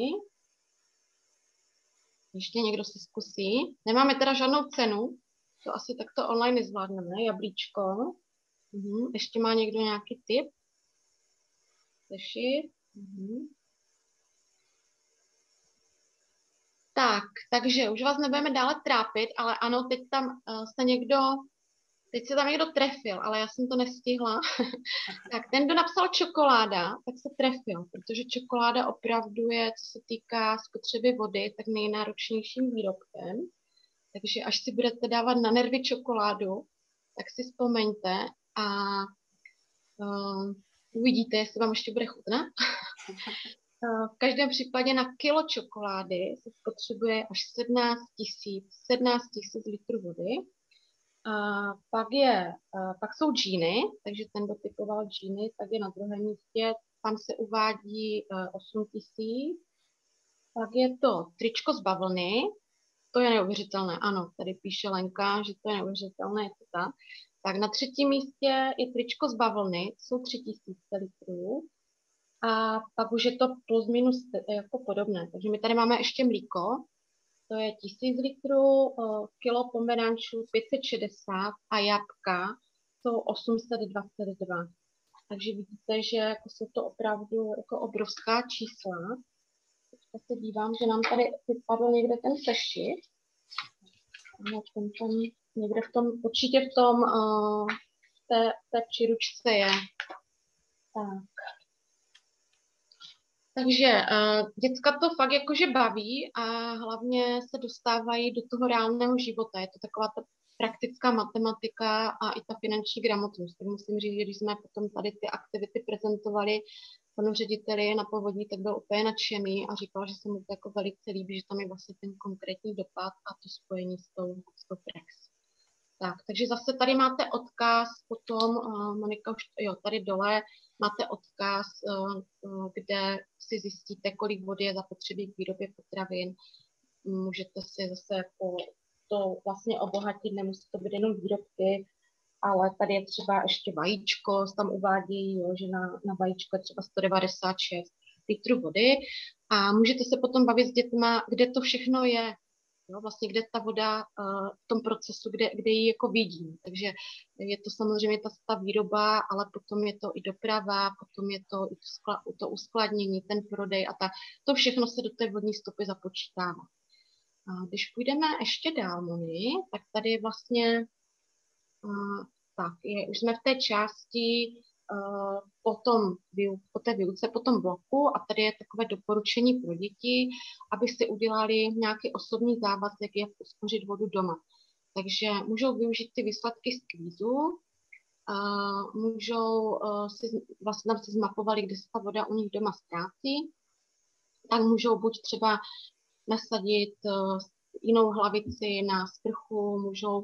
Ještě někdo si zkusí. Nemáme teda žádnou cenu, to asi takto online nezvládneme, jablíčko. Ještě má někdo nějaký tip? Sešit? Tak, takže už vás nebudeme dále trápit, ale ano, teď se tam někdo trefil, ale já jsem to nestihla. Tak ten, kdo napsal čokoláda, tak se trefil, protože čokoláda opravdu je, co se týká spotřeby vody, tak nejnáročnějším výrobkem. Takže až si budete dávat na nervy čokoládu, tak si vzpomeňte a uvidíte, jestli vám ještě bude chutnat. V každém případě na kilo čokolády se spotřebuje až 17 000 litrů vody. Pak jsou džíny, takže ten dotypoval džíny, tak je na druhém místě, tam se uvádí 8 000. Pak je to tričko z bavlny, to je neuvěřitelné, ano, tady píše Lenka, že to je neuvěřitelné, je to tak. Tak na třetím místě je tričko z bavlny, jsou 3000 litrů. A pak už je to plus minus jako podobné. Takže my tady máme ještě mlíko, to je 1000 litrů, kilo pomerančů 560 a jabka jsou 822. Takže vidíte, že jako jsou to opravdu jako obrovská čísla. Teďka se dívám, že nám tady vypadl někde ten sešit. Někde určitě v té příručce je. Tak. Takže děcka to fakt jakože baví a hlavně se dostávají do toho reálného života. Je to taková ta praktická matematika a i ta finanční gramotnost. Tak musím říct, že když jsme potom tady ty aktivity prezentovali panu řediteli na Povodí, tak byl úplně nadšený a říkal, že se mu to jako velice líbí, že tam je vlastně ten konkrétní dopad a to spojení s tou praxí. Tak, takže zase tady máte odkaz potom, Monika už, tady dole máte odkaz, kde si zjistíte, kolik vody je zapotřebí k výrobě potravin. Můžete si zase jako to vlastně obohatit, nemusí to být jenom výrobky, ale tady je třeba ještě vajíčko, tam uvádí, že na vajíčko je třeba 196 litrů vody a můžete se potom bavit s dětma, kde to všechno je. No, vlastně kde ta voda v tom procesu, kde ji jako vidím. Takže je to samozřejmě ta výroba, ale potom je to i doprava, potom je to i to uskladnění, ten prodej a to všechno se do té vodní stopy započítává. A když půjdeme ještě dál, Moni, tak tady je vlastně, už jsme v té části po té výuce, po tom bloku a tady je takové doporučení pro děti, aby si udělali nějaký osobní závazek, jak uspořit vodu doma. Takže můžou využít ty výsledky z kvízu, můžou vlastně tam si zmapovali, kde se ta voda u nich doma ztrácí, tak můžou buď třeba nasadit jinou hlavici na sprchu, můžou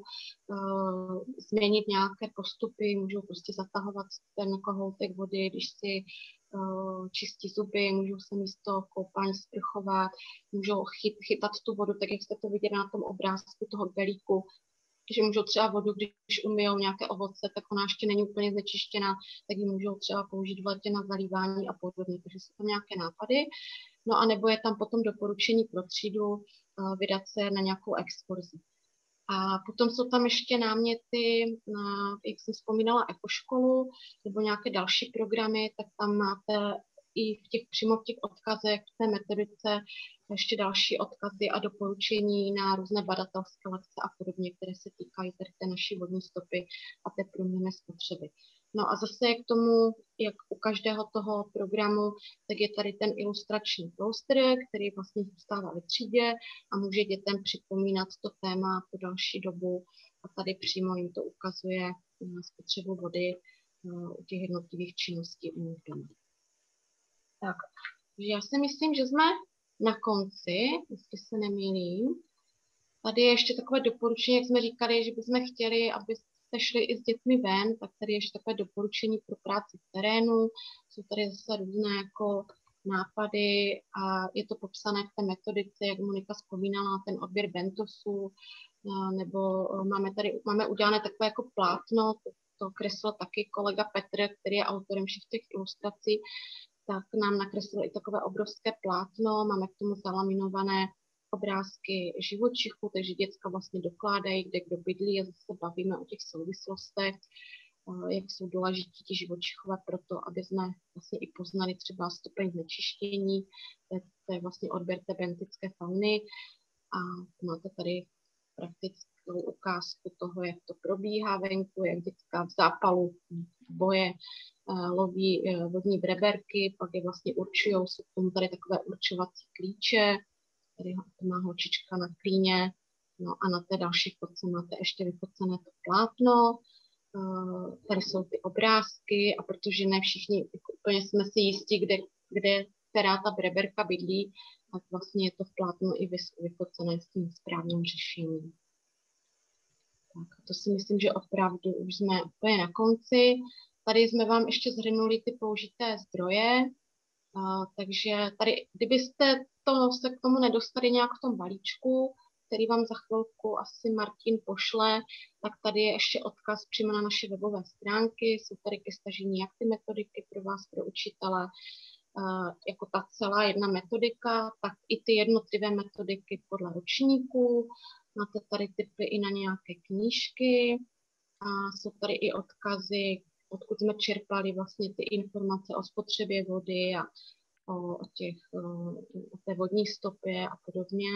změnit nějaké postupy, můžou prostě zatahovat ten kohoutek vody, když si čistí zuby, můžou se místo koupání sprchovat, můžou chytat tu vodu, tak jak jste to viděli na tom obrázku toho gelíku, že můžou třeba vodu, když umyjou nějaké ovoce, tak ona ještě není úplně znečištěná, tak ji můžou třeba použít v létě na zalívání a podobně, takže jsou tam nějaké nápady. No a nebo je tam potom doporučení pro třídu vydat se na nějakou exkurzi. A potom jsou tam ještě náměty, jak jsem vzpomínala, ekoškolu nebo nějaké další programy, tak tam máte i přímo v těch odkazech, v té metodice ještě další odkazy a doporučení na různé badatelské lekce a podobně, které se týkají tady té naší vodní stopy a té průměrné spotřeby. No a zase k tomu, jak u každého toho programu, tak je tady ten ilustrační poster, který vlastně zůstává ve třídě a může dětem připomínat to téma po další dobu a tady přímo jim to ukazuje na spotřebu vody u těch jednotlivých činností u nich doma. Tak, takže já si myslím, že jsme na konci, jestli se nemýlím. Tady je ještě takové doporučení, jak jsme říkali, že bychom chtěli, aby jste šli i s dětmi ven, tak tady je ještě takové doporučení pro práci v terénu. Jsou tady zase různé jako nápady a je to popsané v té metodice, jak Monika vzpomínala, ten odběr bentosu, nebo máme udělané takové jako plátno, to kreslil taky kolega Petr, který je autorem všech těch ilustrací, tak nám nakreslil i takové obrovské plátno, máme k tomu zalaminované obrázky živočichů, takže děcka vlastně dokládají, kde kdo bydlí a zase bavíme o těch souvislostech. jak jsou důležití ti živočichové pro to, aby jsme vlastně i poznali třeba stupeň znečištění, to je vlastně odběr té bentické fauny a máte tady praktickou ukázku toho, jak to probíhá venku, jak děcka v zápalu boje loví vodní breberky, pak je vlastně určujou, jsou k tomu tady takové určovací klíče, tady má holčička na klíně, no a na té další fotce máte ještě vyfocené to plátno, tady jsou ty obrázky a protože ne všichni úplně jsme si jistí, kde která ta breberka bydlí, tak vlastně je to v plátnu i vyfocené s tím správným řešením. Tak, to si myslím, že opravdu už jsme úplně na konci. Tady jsme vám ještě shrnuli ty použité zdroje, takže tady, kdybyste se k tomu nedostali nějak v tom balíčku, který vám za chvilku asi Martin pošle, tak tady je ještě odkaz přímo na naše webové stránky, jsou tady ke stažení jak ty metodiky pro vás, pro učitele, jako ta celá jedna metodika, tak i ty jednotlivé metodiky podle ročníků. Máte tady tipy i na nějaké knížky, a jsou tady i odkazy, odkud jsme čerpali vlastně ty informace o spotřebě vody a o té vodní stopě a podobně.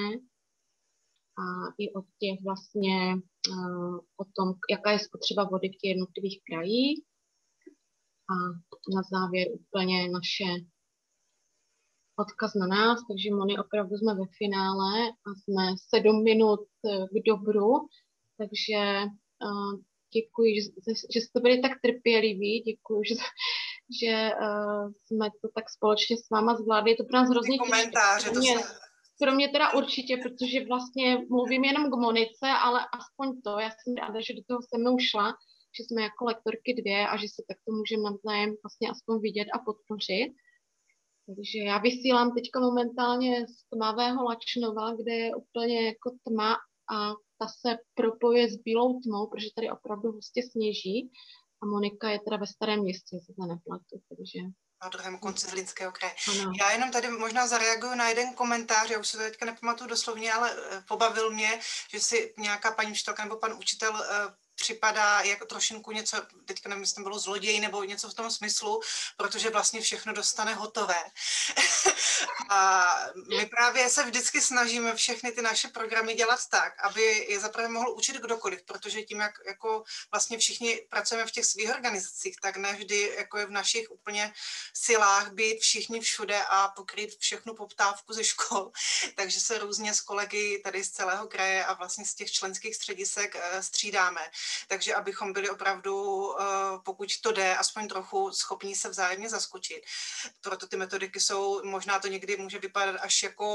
A i o těch vlastně, o tom, jaká je spotřeba vody v těch jednotlivých krajích. A na závěr úplně naše odkaz na nás, takže Moni, opravdu jsme ve finále a jsme 7 minut k dobru, takže děkuji, že jste byli tak trpěliví, děkuji, že jsme to tak společně s váma zvládli, je to pro nás hrozně těžké. Pro mě teda určitě, protože vlastně mluvím jenom k Monice, ale aspoň to, já jsem ráda, že do toho se mnou šla, že jsme jako lektorky 2 a že se takto můžeme navzájem vlastně aspoň vidět a podpořit. Takže já vysílám teďka momentálně z tmavého Lačnova, kde je úplně jako tma a ta se propojuje s bílou tmou, protože tady opravdu hustě sněží a Monika je teda ve Starém Městě, se to nepletu, takže... Na druhém konci Zlínského kraje. Ano. Já jenom tady možná zareaguju na jeden komentář, já už se to teďka nepamatuju doslovně, ale pobavil mě, že si nějaká paní učitelka nebo pan učitel připadá jako trošinku něco, teďka nevím, jestli to bylo zloděj nebo něco v tom smyslu, protože vlastně všechno dostane hotové. A my právě se vždycky snažíme všechny ty naše programy dělat tak, aby je zaprvé mohl učit kdokoliv, protože tím, jak jako vlastně všichni pracujeme v těch svých organizacích, tak ne vždy jako je v našich úplně silách být všichni všude a pokrýt všechnu poptávku ze škol. Takže se různě s kolegy tady z celého kraje a vlastně z těch členských středisek střídáme. Takže abychom byli opravdu, pokud to jde, aspoň trochu schopní se vzájemně zaskočit. Proto ty metodiky jsou, možná to někdy může vypadat až jako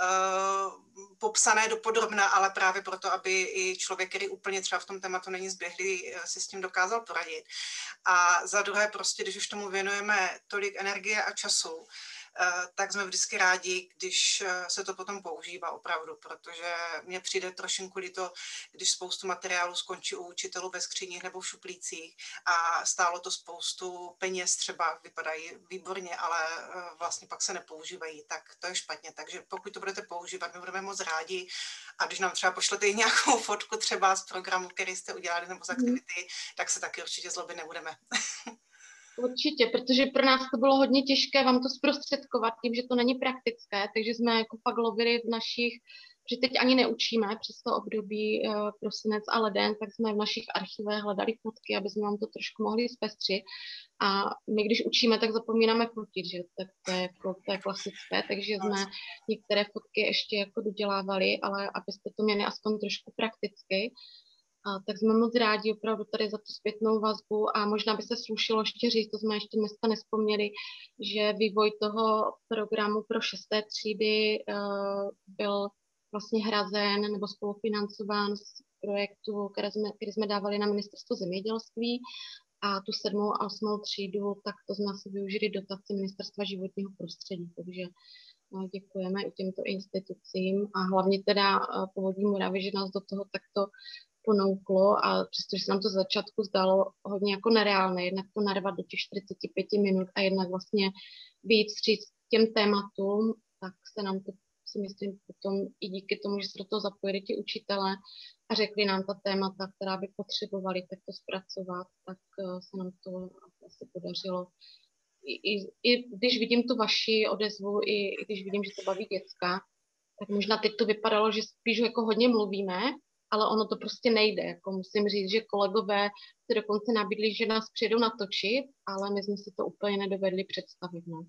popsané dopodrobna, ale právě proto, aby i člověk, který úplně třeba v tom tématu není zběhlý, si s tím dokázal poradit. A za druhé prostě, když už tomu věnujeme tolik energie a času, tak jsme vždycky rádi, když se to potom používá opravdu, protože mně přijde trošinku líto, když spoustu materiálu skončí u učitelů ve skříních nebo v šuplících a stálo to spoustu peněz, třeba vypadají výborně, ale vlastně pak se nepoužívají, tak to je špatně. Takže pokud to budete používat, my budeme moc rádi a když nám třeba pošlete i nějakou fotku třeba z programu, který jste udělali nebo z aktivity, tak se taky určitě zlobit nebudeme. Určitě, protože pro nás to bylo hodně těžké vám to zprostředkovat tím, že to není praktické, takže jsme jako fakt lovili v našich, že teď ani neučíme přes to období prosinec a leden, tak jsme v našich archivech hledali fotky, aby jsme vám to trošku mohli zpestřit. A my, když učíme, tak zapomínáme fotit, že to je klasické, takže jsme některé fotky ještě jako dodělávali, ale abyste to měli aspoň trošku prakticky. Tak jsme moc rádi opravdu tady za tu zpětnou vazbu a možná by se slušilo ještě říct, to jsme ještě dneska nespomněli, že vývoj toho programu pro 6. třídy byl vlastně hrazen nebo spolufinancován z projektu, který jsme dávali na Ministerstvo zemědělství a tu 7. a 8. třídu, tak to jsme si využili dotaci Ministerstva životního prostředí, takže děkujeme i těmto institucím a hlavně teda Povodí Moravy, že nás do toho takto ponouklo a přestože se nám to z začátku zdalo hodně jako nereálné, jednak to narvat do těch 45 minut a jednak vlastně být vstříc těm tématům, tak se nám to si myslím potom i díky tomu, že se do toho zapojili ti učitelé a řekli nám ta témata, která by potřebovali takto zpracovat, tak se nám to asi podařilo. I když vidím tu vaši odezvu, i když vidím, že to baví děcka, tak možná teď to vypadalo, že spíš jako hodně mluvíme, ale ono to prostě nejde. Jako musím říct, že kolegové se dokonce nabídli, že nás přijedou natočit, ale my jsme si to úplně nedovedli představit. No.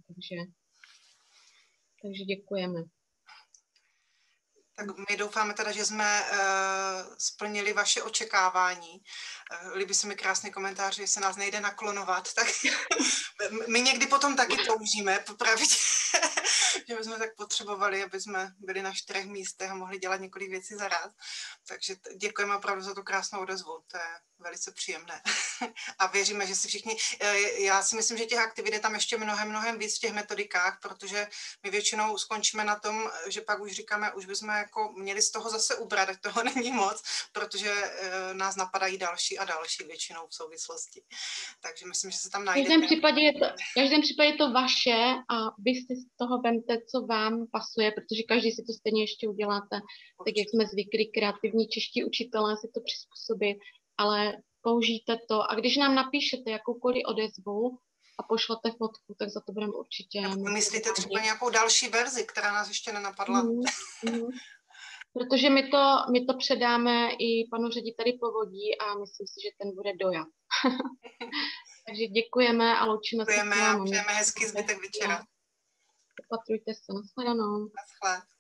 Takže děkujeme. Tak my doufáme teda, že jsme splnili vaše očekávání. Líbí se mi krásný komentář, že se nás nejde naklonovat, tak my někdy potom taky toužíme, popravit, že bychom tak potřebovali, aby jsme byli na 4 místech a mohli dělat několik věcí za rád. Takže děkujeme opravdu za tu krásnou odezvu, to je velice příjemné. A věříme, že si všichni, já si myslím, že těch aktivit je tam ještě mnohem víc v těch metodikách, protože my většinou skončíme na tom, že pak už říkáme, už bychom jako měli z toho zase ubrat, tak toho není moc, protože nás napadají další a další většinou v souvislosti. Takže myslím, že se tam najdete. V každém případě je to vaše a vy si z toho vemte, co vám pasuje, protože každý si to stejně ještě uděláte, tak jak jsme zvyklí, kreativní čeští učitelé si to přizpůsobit, ale použijte to a když nám napíšete jakoukoliv odezvu a pošlete fotku, tak za to budeme určitě. Myslíte třeba nějakou další verzi, která nás ještě nenapadla? Protože my to předáme i panu řediteli Povodí a myslím si, že ten bude dojat. Takže děkujeme a loučíme se. Děkujeme a přejeme hezký zbytek večera. Opatrujte se, nashledanou. Naschle.